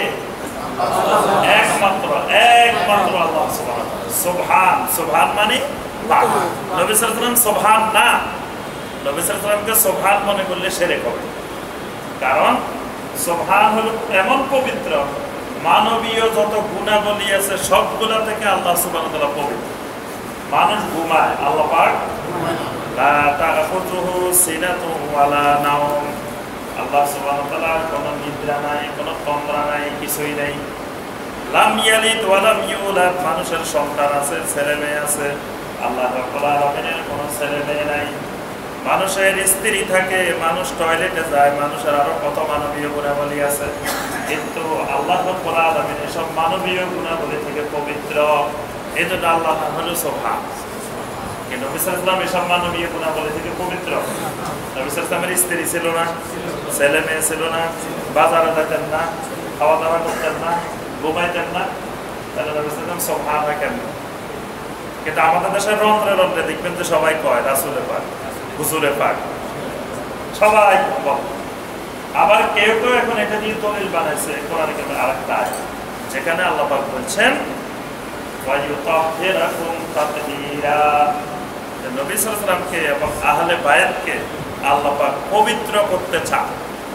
একমাত্র আল্লাহ সুবহানাহু ওয়া তাআলা। সুবহান, সুবহান মানে পাক। নবী সাল্লাল্লাহু আলাইহি ওয়াসাল্লাম সুবহান না, নবী সাল্লাল্লাহু আলাইহি ওয়াসাল্লামকে সুবহান মনে করলে শিরক হবে। কারণ সুবহান হলো এমন পবিত্র, মানবীয় যত গুণাবলী আছে সবগুলা থেকে আল্লাহ সুবহানাহু ওয়া তাআলা পবিত্র। মানুষ ঘুমায়, আল্লাহ পাক লা তাখুযুহু সিনাতুন ওয়ালা নাওম, আল্লাহ সুবহানাহু ওয়া তাআলার কোনো নিদ্রা নাই, কোনো তন্দ্রা নাই, কিছুই নাই। লাম ইয়ালিদ ওয়া লাম ইউলাদ, মানুষের সন্তান আছে, ছেলে মেয়ে আছে, আল্লাহ রাব্বুল আলামিনের কোনো ছেলে মেয়ে নাই। মানুষের স্ত্রী থাকে, মানুষ টয়লেটে যায়, মানুষের আরো কত মানবীয় গুণাবলী আছে, কিন্তু আল্লাহ রাব্বুল আলামিন এসব মানবীয় গুণাবলী থেকে পবিত্র। এই জন্য আল্লাহ নাম হলো সুবহান। কিন্তু নবী সাল্লাল্লাহু আলাইহি ওয়াসাল্লাম এসব মানবীয় গুণাবলী থেকে পবিত্র। নবী সাল্লাল্লাহু আলাইহি ওয়াসাল্লামের স্ত্রী ছিল না, ছেলে মেয়ে ছিল না, বাজারে যেতেন না, খাওয়া দাওয়া করতেন না, ঘুমাইতেন না, তাহলে নবী সাল্লাল্লাহু আলাইহি ওয়াসাল্লাম সুবহান হয় কেন? কিন্তু আমাদের দেশের রন্ধ্রে রন্ধ্রে দেখবেন যে সবাই কয় রাসূলে পাক, হুজুরে পাক, সবাই বলে। আবার কেউ কেউ এখন এটা দিয়ে দলিল বানাইছে কোরআনে কারিমের আরেকটা আয়াত, যেখানে আল্লাহ পাক বলছেন ওয়া ইউতাহহিরাকুম তাতহীরা, নবী সাল্লাল্লাহু আলাইহি ওয়াসাল্লামকে এবং আহলে বায়াতকে আল্লাহ পাক পবিত্র করতে চান।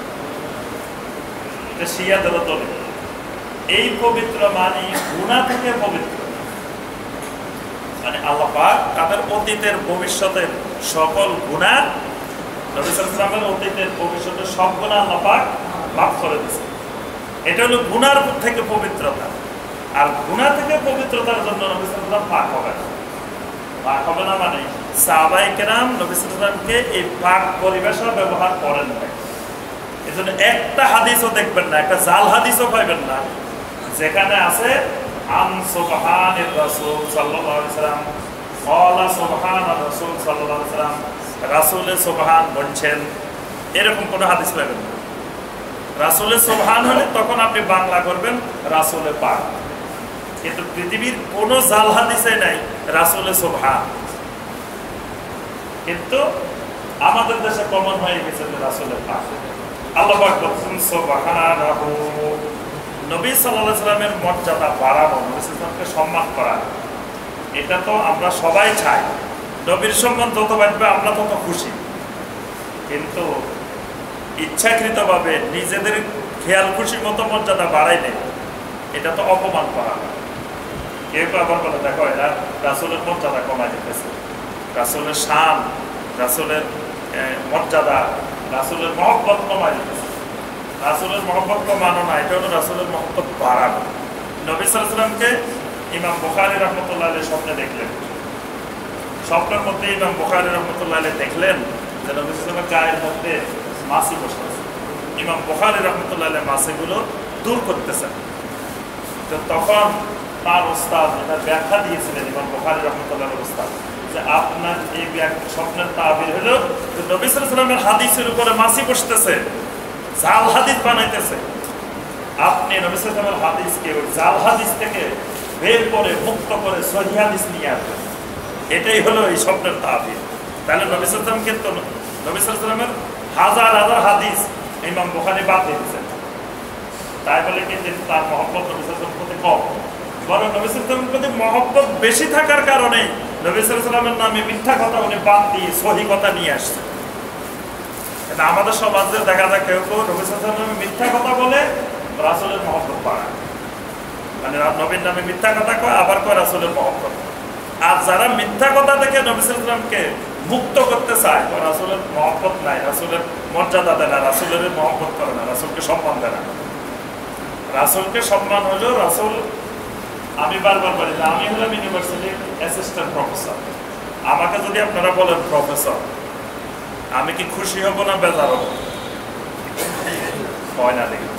এটা শিয়াদের দলিল। এই পবিত্র মানে গুনাহ থেকে পবিত্র, মানে আল্লাহ পাক তাদের অতীতের ভবিষ্যতের সকল গুনাহ, নবী সাল্লাল্লাহু আলাইহি ওয়াসাল্লামের অতীতের ভবিষ্যতের সব গুনাহ আল্লাহ পাক মাফ করে দিয়েছে। এটা হলো গুনার থেকে পবিত্রতা। আর গুনাহ থেকে পবিত্রতার জন্য নবী সাল্লাল্লাহু আলাইহি ওয়াসাল্লাম পাক হবে না। পাক হবে না মানে সাহাবায়ে কেরাম নবী সাল্লাল্লাহু আলাইহি ওয়াসাল্লামকে এই পাক পরিবেশে ব্যবহার করেন না। এজন্য একটা হাদিসও দেখবেন না, একটা জাল হাদিসও পাইবেন না যেখানে আছে আন সুবহানির রাসূল সাল্লাল্লাহু আলাইহি ওয়াসাল্লাম ক্বালা সুবহানার রাসূল সাল্লাল্লাহু আলাইহি ওয়াসাল্লাম, রাসূলের সুবহান বলছেন, এরকম কোনো হাদিস পাবেন না। রাসূলের সুবহান হলে তখন আপনি বাংলা করবেন রাসূলের পাক, কিন্তু পৃথিবীর কোনো জাল হাদিসে নাই রাসূলের সুবহান। কিন্তু আমাদের দেশে কমন হয়ে গেছে রাসূলের পাক। আল্লাহ পাক বলেন সুবহানাহু, নবী সাল্লাল্লাহু আলাইহি ওয়াসাল্লামের মর্যাদা বাড়ানো, নবী সাল্লাল্লাহু আলাইহি ওয়াসাল্লামকে সম্মান করা, এটা তো আমরা সবাই চাই। নবীর সম্মান যত বাড়বে আমরা তত খুশি। কিন্তু ইচ্ছাকৃতভাবে নিজেদের খেয়াল খুশির মতো মর্যাদা বাড়াইলে এটা তো অপমান করা। কেউ কেউ আবার বলে দেখো এরা রাসূলের মর্যাদা কমাই দিতেছে, রাসূলের শান, রাসূলের মর্যাদা, রাসূলের মহব্বত কমাই দিতেছে। রাসূলের মহব্বত কমানো না, এটা হলো রাসূলের মহব্বত বাড়ানো। নবী সাল্লাল্লাহু আলাইহি ওয়াসাল্লামকে ইমাম বুখারী রাহমাতুল্লাহ আলাইহি স্বপ্নে দেখলেন। স্বপ্নের মধ্যে ইমাম বুখারী রাহমাতুল্লাহ আলাইহি দেখলেন যে নবী সাল্লাল্লাহু আলাইহি ওয়াসাল্লামের গায়ের মধ্যে মাছি বসে আছে। ইমাম বুখারী রাহমাতুল্লাহ আলাইহি মাছিগুলো দূর করতেছেন। তো তখন তার উস্তাদ এটা ব্যাখ্যা দিয়েছিলেন, ইমাম বুখারী রাহমাতুল্লাহ আলাইহি উস্তাদ, যে আপনার এই স্বপ্নের তাবির হলো যে নবী সাল্লাল্লাহু আলাইহি ওয়াসাল্লামের হাদিসের উপরে মাছি বসতেছে, জাল হাদিস বানাইতেছে। আপনি নবী সাল্লাল্লাহু আলাইহি ওয়াসাল্লামের হাদিসকে ওই জাল হাদিস থেকে বের করে মুক্ত করে সহিহ হাদিস নিয়ে আসবেন। এটাই হলো এই স্বপ্নের তাবির। তাহলে নবী সাল্লাল্লাহু আলাইহি ওয়াসাল্লাম কিন্তু নবী সাল্লাল্লাহু আলাইহি ওয়াসাল্লামের হাজার হাজার হাদিস ইমাম বুখারী বাদ দিয়েছেন। তাই বলে কি যে তার মহব্বত নবী সাল্লাল্লাহু আলাইহি ওয়াসাল্লামের প্রতি কম, বরং নবী সাল্লাল্লাহু আলাইহি ওয়াসাল্লামের প্রতি মহব্বত বেশি থাকার কারণে নবী সাল্লাল্লাহু আলাইহি ওয়াসাল্লামের নামে মিথ্যা কথা উনি বাদ দিয়ে সহিহ কথা নিয়ে আসছেন। আমাদের সমাজে দেখা যায় কেউ কেউ নবী সাল্লাল্লাহু আলাইহি ওয়াসাল্লামের মিথ্যা কথা বলে রাসূলের মহব্বত বাড়ায়, মানে নবীর নামে মিথ্যা কথা কয় আবার কয় রাসূলের মহব্বত। আর যারা মিথ্যা কথা থেকে নবী সাল্লাল্লাহু আলাইহি ওয়াসাল্লামকে মুক্ত করতে চায়, রাসূলের মহব্বত নাই, রাসূলের মর্যাদা দেয় না, রাসূলের মহব্বত করে না, রাসূলকে সম্মান দেয় না। রাসূলকে সম্মান হলো রাসূল, আমি বারবার বলি না, আমি হলাম ইউনিভার্সিটির অ্যাসিস্ট্যান্ট প্রফেসর, আমাকে যদি আপনারা বলেন প্রফেসর, আমি কি খুশি হব না বেজার হব? হয় না, দেখি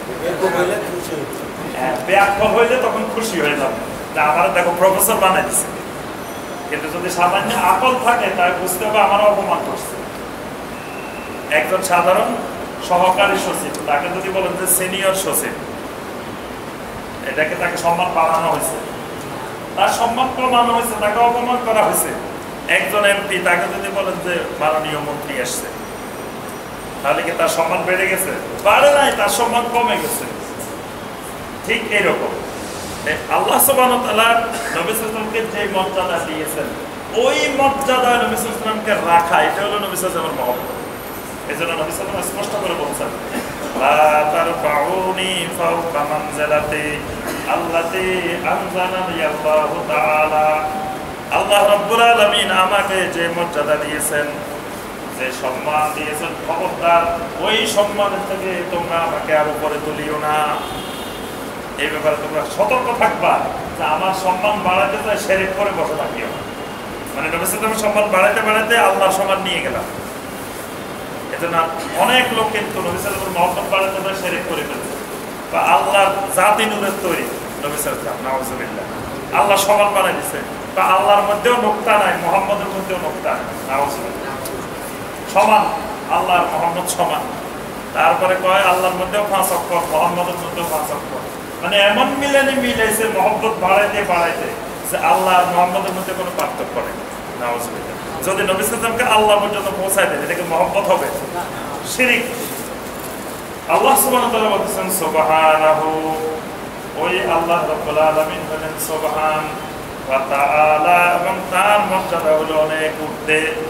ব্যাকল হইলে তখন খুশি হয়ে যাব যে আমার দেখো প্রফেসর বানাই দিচ্ছে। কিন্তু যদি সামান্য আকল থাকে তাই বুঝতে হবে আমার অপমান করছে। একজন সাধারণ সহকারী সচিব, তাকে যদি বলেন যে সিনিয়র সচিব, এটাকে তাকে সম্মান বাড়ানো হয়েছে, তার সম্মান কমানো হয়েছে, তাকে অপমান করা হয়েছে। একজন এমপি, তাকে যদি বলেন যে মাননীয় মন্ত্রী আসছে, তাহলে কি তার সম্মান বেড়ে গেছে? বাড়ে নাই, তার সম্মান কমে গেছে। ঠিক এইরকম আল্লাহ সুবহানাহু ওয়া তাআলা নবী সাল্লাল্লাহু আলাইহি ওয়াসাল্লামকে যে মর্যাদা দিয়েছেন, ওই মর্যাদা নবী সাল্লাল্লাহু আলাইহি ওয়াসাল্লামকে রাখা, এটা হলো নবী সাল্লাল্লাহু আলাইহি ওয়াসাল্লামের মহব্বত। এজন্য নবী সাল্লাল্লাহু আলাইহি ওয়াসাল্লাম স্পষ্ট করে বলেছেন, লা তারফাউনি ফাওকা মানজিলাতি আল্লাতী আনজালানি আল্লাহু তাআলা। আল্লাহ রাব্বুল আলামিন আমাকে যে মর্যাদা দিয়েছেন, যে সম্মান দিয়েছেন, খবরদার ওই সম্মানের থেকে তোমরা আমাকে আর উপরে তুলিও না। এই ব্যাপারে তোমরা সতর্ক থাকবা যে আমার সম্মান বাড়াতে চাই শিরক করে বসে থাকিও। মানে নবী সাল্লাল্লাহু আলাইহি ওয়াসাল্লামের সম্মান বাড়াতে বাড়াতে আল্লাহর সম্মান নিয়ে গেলাম। এজন্য অনেক লোক কিন্তু নবী সাল্লাল্লাহু আলাইহি ওয়াসাল্লামের মহব্বত বাড়াতে চাই শিরক করে ফেলছে, বা আল্লাহর জাতি নূরের তৈরি নবী সাল্লাল্লাহু আলাইহি ওয়াসাল্লাম, নাউযুবিল্লাহ, আল্লাহ সমান বানাই দিচ্ছে, বা আল্লাহর মধ্যেও নোক্তা নাই, মুহাম্মদের মধ্যেও নোক্তা নাই, নাউযুবিল্লাহ। সমান, আল্লাহর মুহাম্মদ সমান। তারপরে কয় আল্লাহর মধ্যেও 5 অক্ষর, মুহাম্মদের মধ্যেও 5 অক্ষর। মানে এমন মিলাইছে মহব্বত বাড়াইতে বাড়াইতে যে আল্লাহ আর মুহাম্মদের মধ্যে কোনো পার্থক্য নেই, নাউযুবিল্লাহ। যদি নবী সাল্লাল্লাহু আলাইহি ওয়াসাল্লামকে আল্লাহ পর্যন্ত পৌঁছায় দেয়, এটাকে মহব্বত হবে? শিরক। আল্লাহ সুবহানাহু ওয়া তাআলা বলেছেন সুবহানাহু, ওই আল্লাহ রাব্বুল আলামিন হলেন সুবহান ওয়া তাআলা, এবং তার মর্যাদা হলো অনেক ঊর্ধ্বে।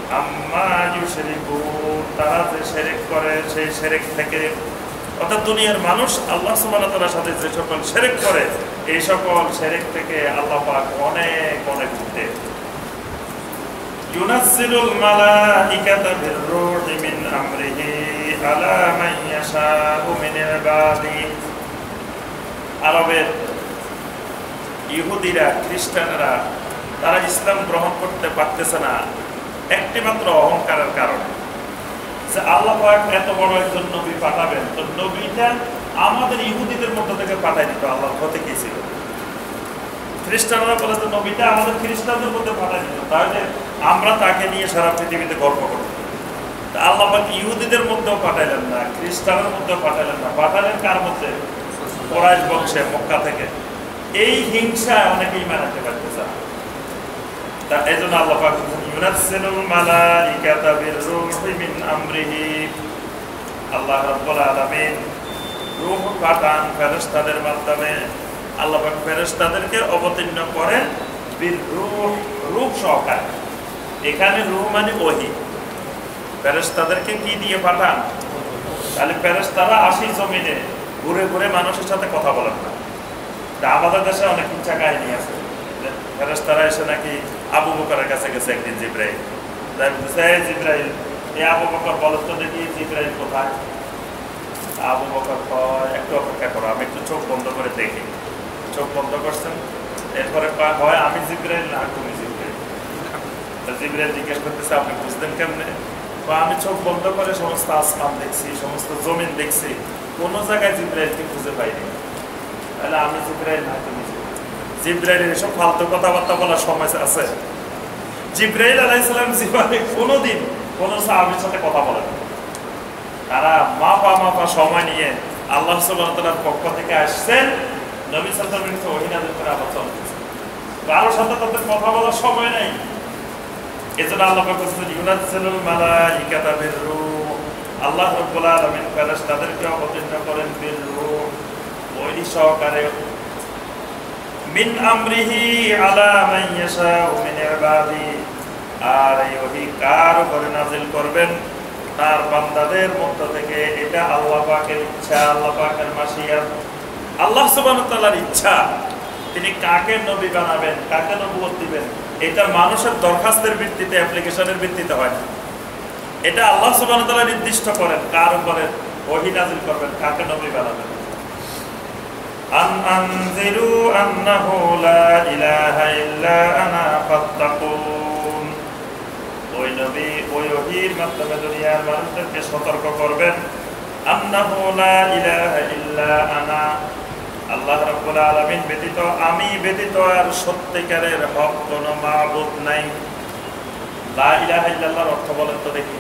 আম্মা ইউশরিকুন, তারা যে শিরক করে সেই শিরক থেকে, অর্থাৎ দুনিয়ার মানুষ আল্লাহ সুবহানাহু ওয়া তাআলার সাথে যে সকল শিরক করে এই সকল শিরক থেকে আল্লাহ পাক অনেক অনেক দূরে। ইউনাজ্জিলুল মালাইকাতা বির-রূহি মিন আমরিহি আলা মান ইয়াশাউ মিন ইবাদিহি। আরবের ইহুদিরা, খ্রিস্টানরা তারা ইসলাম গ্রহণ করতে পারতেছে না একটি মাত্র অহংকারের কারণে, যে আল্লাহ পাক এত বড় একজন নবী পাঠাবেন, তো নবীটা আমাদের ইহুদিদের মধ্য থেকে পাঠাই দিত, আল্লাহর হতে কি ছিল? খ্রিস্টানরা বলে যে নবীটা আমাদের খ্রিস্টানদের মধ্যে পাঠাই দিত, তাহলে আমরা তাকে নিয়ে সারা পৃথিবীতে গর্ব করব। আল্লাহ পাক ইহুদিদের মধ্যেও পাঠাইলেন না, খ্রিস্টানের মধ্যেও পাঠাইলেন না, পাঠালেন কার মধ্যে? কুরাইশ বংশে, মক্কা থেকে। এই হিংসায় অনেকেই মানাতে পারতেছে না। তা এজন্য আল্লাহ পাক ইউনাজ্জিলুল মালাইকাতা বির-রূহি মিন আমরিহি, আল্লাহ রাব্বুল আলামিন রূহ পাঠান ফেরেশতাদের মাধ্যমে। আল্লাহ পাক ফেরেশতাদেরকে অবতীর্ণ করেন বির-রূহ, রূহ সহকারে। এখানে রূহ মানে ওহী। ফেরেশতাদেরকে কি দিয়ে পাঠান? তাহলে ফেরেশতারা আসি জমিনে ঘুরে ঘুরে মানুষের সাথে কথা বলেন না। তা আমাদের দেশে অনেক ইচ্ছা কাহিনী আছে, ফেরেশতারা এসে নাকি আবু বকরের কাছে গেছে একদিন জিবরাইল, তাই বলছে জিবরাইল, এই আবু বকর বলো তো দেখি জিবরাইল কোথায়? আবু বকর কয় একটু অপেক্ষা করো, আমি একটু চোখ বন্ধ করে দেখি। চোখ বন্ধ করছেন, এরপরে হয় আমি জিবরাইল না তুমি জিবরাইল। জিবরাইল জিজ্ঞেস করতেছে আপনি বুঝতেন কেমনে? আমি চোখ বন্ধ করে সমস্ত আসমান দেখছি, সমস্ত জমিন দেখছি, কোনো জায়গায় জিবরাইলকে খুঁজে পাইনি। তাহলে আমি জিবরাইল না তুমি জিবরাইলের এসব ফালতু কথাবার্তা বলার সময় আছে? জিবরাইল আলাইহিস সালাম জীবনে কোনোদিন কোনো সাহাবীর সাথে কথা বলেন। তারা মাপা সময় নিয়ে আল্লাহ সুবহানাহু ওয়া তাআলার পক্ষ থেকে আসছেন, নবী সাল্লাল্লাহু আলাইহি ওয়াসাল্লাম ওহী নাযিল করে আবার চলতেছে। কারোর সাথে তাদের কথা বলার সময় নাই। এজন্য আল্লাহ পাক বলেছেন ইউনাজ্জিলুল মালাইকাতা বির-রূহ, আল্লাহ রাব্বুল আলামিন ফেরেশতাদেরকে অবতীর্ণ করেন বির-রূহ, ওহী সহকারে, মিন আমরিহি আলা মান ইয়াশাউ মিন ইবাদিহি। আর এই ওহী কার উপরে নাযিল করবেন? তার বান্দাদের মধ্য থেকে। এটা আল্লাহ পাকের ইচ্ছা, আল্লাহ পাকের মাশিয়াত, আল্লাহ সুবহানাহু ওয়া তাআলার ইচ্ছা। তিনি কাকে নবী বানাবেন, কাকে নবুয়ত দিবেন, এটা মানুষের দরখাস্তের ভিত্তিতে, অ্যাপ্লিকেশনের ভিত্তিতে হয় না। এটা আল্লাহ সুবহানাহু ওয়া তাআলা নির্দিষ্ট করেন কার উপরে ওহী নাযিল করবেন, কাকে নবী বানাবেন। আনজিরু আন্নাহু লা ইলাহা ইল্লা আনা ফাত্তাকুন। ওই নবী ওই ওহীর মাধ্যমে দুনিয়ার মানুষদেরকে সতর্ক করবেন, আন্নাহু লা ইলাহা ইল্লা আনা, আল্লাহ রাব্বুল আলামিন ব্যতীত, আমি ব্যতীত আর সত্যিকারের হক কোনো মাবুদ নাই। লা ইলাহা ইল্লাল্লাহর অর্থ বলেন তো দেখি।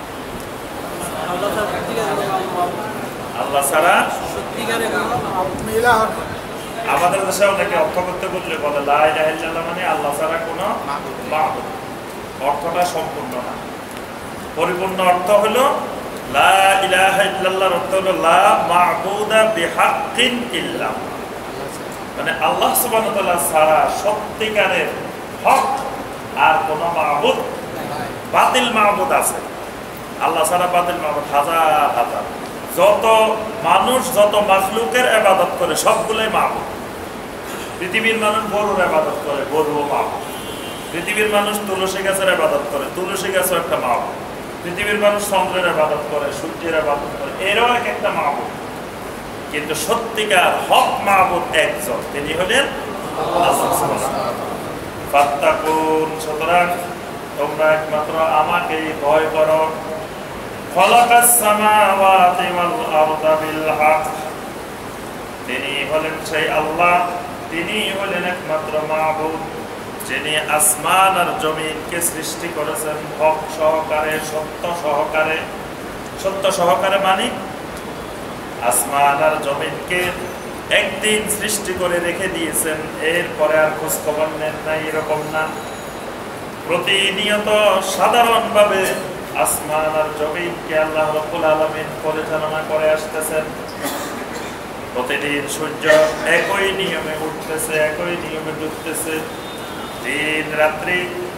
আল্লাহ ছাড়া সত্যিকারের মাবুদ। আমাদের দেশে অনেকে অর্থ করতে বললে বলে লা ইলাহা ইল্লাল্লাহ মানে আল্লাহ ছাড়া কোনো মাবুদ। অর্থটা সম্পূর্ণ না, পরিপূর্ণ অর্থ হলো লা ইলাহা ইল্লাল্লাহর অর্থ হলো লা মা'বুদা বিহাক্কিন ইল্লাল্লাহ, মানে আল্লাহ সুবহানাহু ওয়া তাআলা ছাড়া সত্যিকারের হক আর কোনো মাবুদ। বাতিল মাবুদ আছে, আল্লাহ ছাড়া বাতিল মাবুদ হাজার হাজার। যত মানুষ যত মাখলুকের ইবাদত করে সবগুলোই মাবুদ। পৃথিবীর মানুষ গরুর ইবাদত করে, গরুও মাবুদ। পৃথিবীর মানুষ তুলসী গাছের ইবাদত করে, তুলসী গাছও একটা মাবুদ। পৃথিবীর মানুষ চন্দ্রের ইবাদত করে, সূর্যের ইবাদত করে, এরও এক একটা মাবুদ। কিন্তু সত্যিকার হক মাবুদ একজন, তিনি হলেন আল্লাহ সুবহানাহু। ফাত্তাকুন, সুতরাং তোমরা একমাত্র আমাকেই ভয় করো। খালাকাস সামাওয়াতি ওয়াল আরদা বিল হক, তিনি হলেন সেই আল্লাহ, তিনি হলেন একমাত্র মাবুদ, যিনি আসমান আর জমিনকে সৃষ্টি করেছেন হক সহকারে, সত্য সহকারে। সত্য সহকারে মানে আসমান আর জমিনকে একদিন সৃষ্টি করে রেখে দিয়েছেন, এরপরে আর খোঁজ খবর নেন না, এরকম না। প্রতিনিয়ত সাধারণভাবে আসমান আর জমিনকে আল্লাহ রাব্বুল আলামিন পরিচালনা করে আসতেছেন। প্রতিদিন সূর্য একই নিয়মে উঠতেছে, একই নিয়মে ডুবতেছে। দিন রাত্রি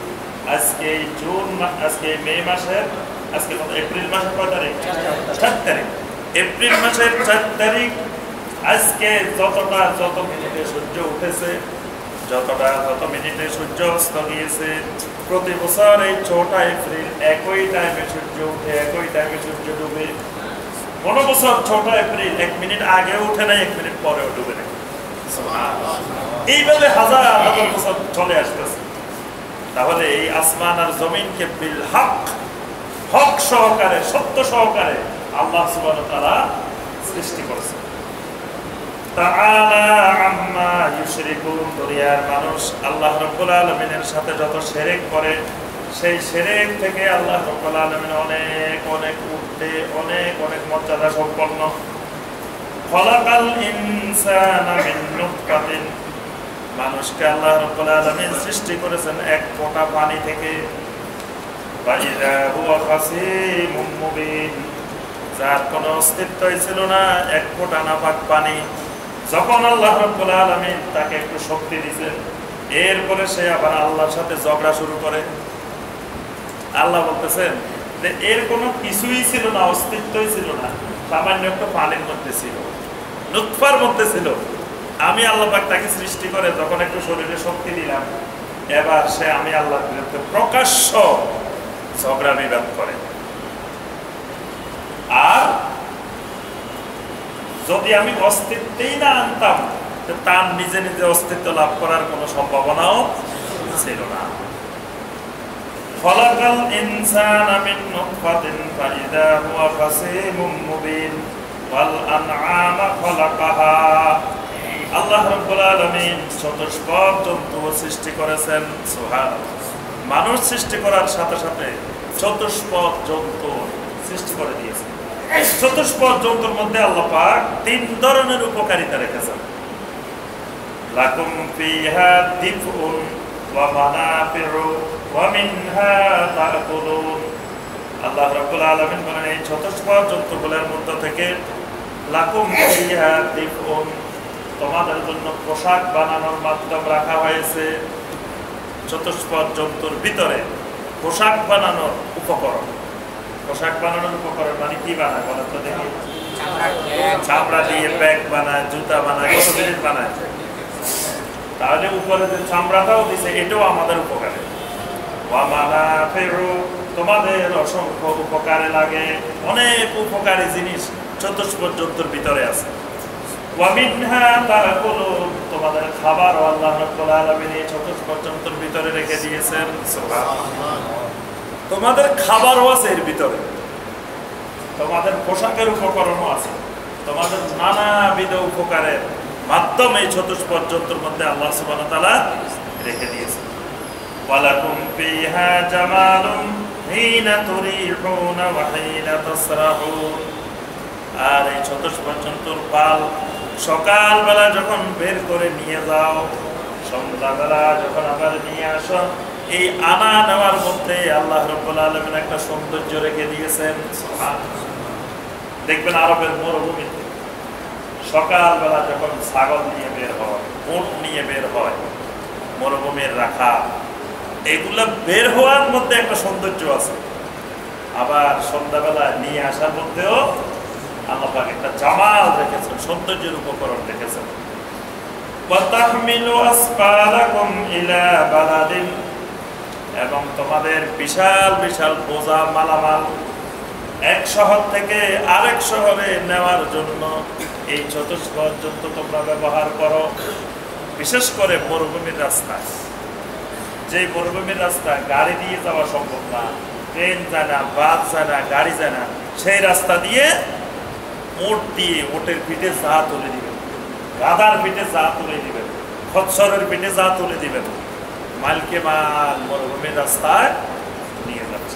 আজকে আজকে মে মাসের আজকে কত এপ্রিল মাসের কয় তারিখ 4 তারিখ এপ্রিল মাসের 4 তারিখ আজকে যত মিনিটে সূর্য উঠেছে যত মিনিটে সূর্য অস্ত গিয়েছে প্রতি বছর এই 4টা এপ্রিল একই টাইমে সূর্য উঠে একই টাইমে সূর্য ডুবে কোন বছর 4টা এপ্রিল 1 মিনিট আগে উঠে না 1 মিনিট পরেও ডুবে না এইভাবে হাজার হাজার বছর চলে আসতেছে তাহলে এই আসমান আর জমিনকে বিল হক সহকারে সত্য সহকারে আল্লাহ সুবহানাহু ওয়া তাআলা সৃষ্টি করেছেন তাআলা আম্মা ইউশরিকুন দুনিয়ার মানুষ আল্লাহ রাব্বুল আলামিনের সাথে যত শিরক করে সেই শিরক থেকে আল্লাহ রাব্বুল আলামিন অনেক অনেক ঊর্ধ্বে অনেক অনেক মর্যাদা সম্পন্ন খলাকাল ইনসানা মিন নুতফাতিন মানুষকে আল্লাহ রাব্বুল আলামিন সৃষ্টি করেছেন এক ফোঁটা পানি থেকে ফাইযা হুয়া খাসীমুম মুবিন যার কোনো অস্তিত্বই ছিল না এক ফোঁটা নাপাক পানি যখন আল্লাহ রাব্বুল আলামিন তাকে একটু শক্তি দিয়েছেন এরপরে সে আবার আল্লাহর সাথে ঝগড়া শুরু করে আল্লাহ বলতেছেন যে এর কোনো কিছুই ছিল না অস্তিত্বই ছিল না সামান্য একটু পানির মধ্যে ছিল নুতফার মধ্যে ছিল আমি আল্লাহ পাক তাকে সৃষ্টি করে যখন একটু শরীরে শক্তি দিলাম এবার সে আমি আল্লাহর বিরুদ্ধে প্রকাশ্য ঝগড়া বিবাদ করে আর যদি আমি অস্তিত্বই না আনতাম তার নিজে নিজে অস্তিত্ব লাভ করার কোনো সম্ভাবনাও ছিল না খলাকাল ইনসানা মিন নুতফাতিন ফাইযা হুয়া খাসীমুম মুবিন ওয়াল আনআমা খলাকাহা আল্লাহ রাব্বুল আলামিন চতুষ্পদ জন্তু সৃষ্টি করেছেন সুবহানাল্লাহ মানুষ সৃষ্টি করার সাথে সাথে চতুষ্পদ জন্তু সৃষ্টি করে দিয়েছেন চতুষ্পদ জন্তুর মধ্যে আল্লাহ পাক 3 ধরনের উপকারিতা রেখেছেন লাকুম ফিহা দিফউন ওয়া মানাফিউ ওয়া মিনহা তাকুলুন আল্লাহ রাব্বুল আলামিন বলেন এই চতুষ্পদ জন্তুগুলোর মধ্যে থেকে লাকুম ফিহা দিফউন তোমাদের জন্য পোশাক বানানোর মাধ্যম রাখা হয়েছে চতুষ্পদ জন্তুর ভিতরে পোশাক বানানোর উপকরণ মানে কি বানায় বলো তো দেখি চামড়া দিয়ে ব্যাগ বানায় জুতা বানায় কত জিনিস বানায় তাহলে উপরে যে চামড়াটাও দিছে এটাও আমাদের উপকারে তোমাদের অসংখ্য উপকারে লাগে অনেক উপকারী জিনিস চতুষ্পদ জন্তুর ভিতরে আছে তোমাদের খাবার আল্লাহ রাব্বুল আলামিন এই চতুষ্পদ জন্তুর ভিতরে রেখে দিয়েছেন তোমাদের খাবারও আছে এর ভিতরে তোমাদের পোশাকের উপকরণও আছে তোমাদের নানাবিধ উপকারের মাধ্যমে এই চতুষ্পদ জন্তুর মধ্যে আল্লাহ সুবহানাহু ওয়া তাআলা রেখে দিয়েছেন ওয়ালাকুম ফিহা জামালুন হিনা তুরিহুনা ওয়া হিনা তাসরাহুন আর এই চতুষ্পদ জন্তুর পাল সকালবেলা যখন বের করে নিয়ে যাও সন্ধ্যাবেলা যখন আবার নিয়ে আসো এই আনা নেওয়ার মধ্যে আল্লাহ রাব্বুল আলামিন একটা সৌন্দর্য রেখে দিয়েছেন দেখবেন আরবের মরুভূমিতে সকালবেলা যখন ছাগল নিয়ে বের হয় উট নিয়ে বের হয় মরুভূমির রাখা এগুলা বের হওয়ার মধ্যে একটা সৌন্দর্য আছে আবার সন্ধ্যাবেলা নিয়ে আসার মধ্যেও আল্লাহ পাক একটা জামাল রেখেছেন সৌন্দর্যের উপকরণ রেখেছেন ওয়াতাহমিলু আসফালাকুম ইলা বালাদিন এবং তোমাদের বিশাল বিশাল বোঝা মালামাল এক শহর থেকে আরেক শহরে নেওয়ার জন্য এই চতুষ্পদ জন্তু তোমরা ব্যবহার করো বিশেষ করে মরুভূমির রাস্তায় যে মরুভূমির রাস্তা গাড়ি দিয়ে যাওয়া সম্ভব না ট্রেন যায় না বাস যায় না গাড়ি যায় না সেই রাস্তা দিয়ে উট দিয়ে উটের পিঠে যা তুলে দিবেন গাধার পিঠে যা তুলে দিবেন খচ্চরের পিঠে যা তুলে দিবেন মালকে মাল মরুভূমির রাস্তায় নিয়ে যাচ্ছে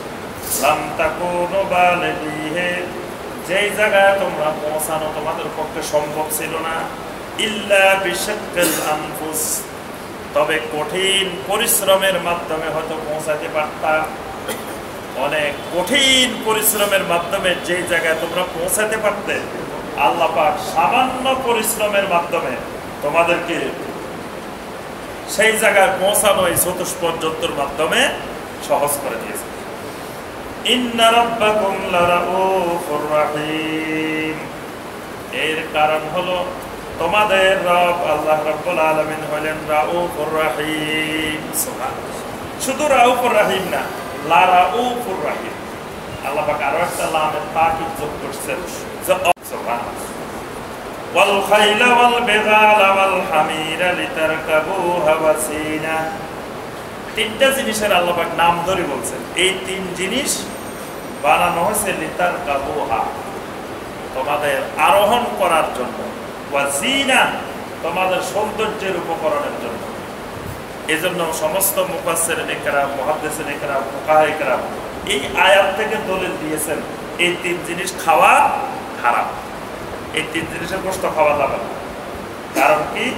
যেই জায়গায় তোমরা পৌঁছানো তোমাদের পক্ষে সম্ভব ছিল না ইল্লা বিশাক্কিল আনফুস তবে কঠিন পরিশ্রমের মাধ্যমে হয়তো পৌঁছাতে পারতাম অনেক কঠিন পরিশ্রমের মাধ্যমে যেই জায়গায় তোমরা পৌঁছাতে পারতে আল্লাহ পাক সামান্য পরিশ্রমের মাধ্যমে তোমাদেরকে সেই জায়গায় পৌঁছানো এই চতুষ্পদ জন্তুর মাধ্যমে সহজ করে দিয়েছেন। ইন্না রাব্বাকুম লারাউফুর রাহিম, এর কারণ হলো তোমাদের রব আল্লাহ রাব্বুল আলামিন হলেন রাউফুর রাহিম। সুবহানাল্লাহ, শুধু রাউফুর রাহিম না, লারাউফুর রাহিম। আল্লাহ পাক আরো একটা লামের তাকিদ যোগ করছেন। সুবহানাল্লাহ। ওয়াল খাইলা ওয়াল বিগালা ওয়াল হামিরা লিতারকাবুহা ওয়া জিনা, তিনটা জিনিসের আল্লাহ পাক নাম ধরে বলছেন। এই তিন জিনিস বানানো হয়েছে লিতারকাবুহা, তোমাদের আরোহণ করার জন্য, ওয়া জিনা, তোমাদের সৌন্দর্যের উপকরণের জন্য। এজন্য সমস্ত মুফাসসিরিন ইকরাম, মুহাদ্দিসিন ইকরাম, ফুকাহা ইকরাম এই আয়াত থেকে দলিল দিয়েছেন এই তিন জিনিস খাওয়া হারাম, এই তিন জিনিসের গোশত খাওয়া যাবে না। কারণ কি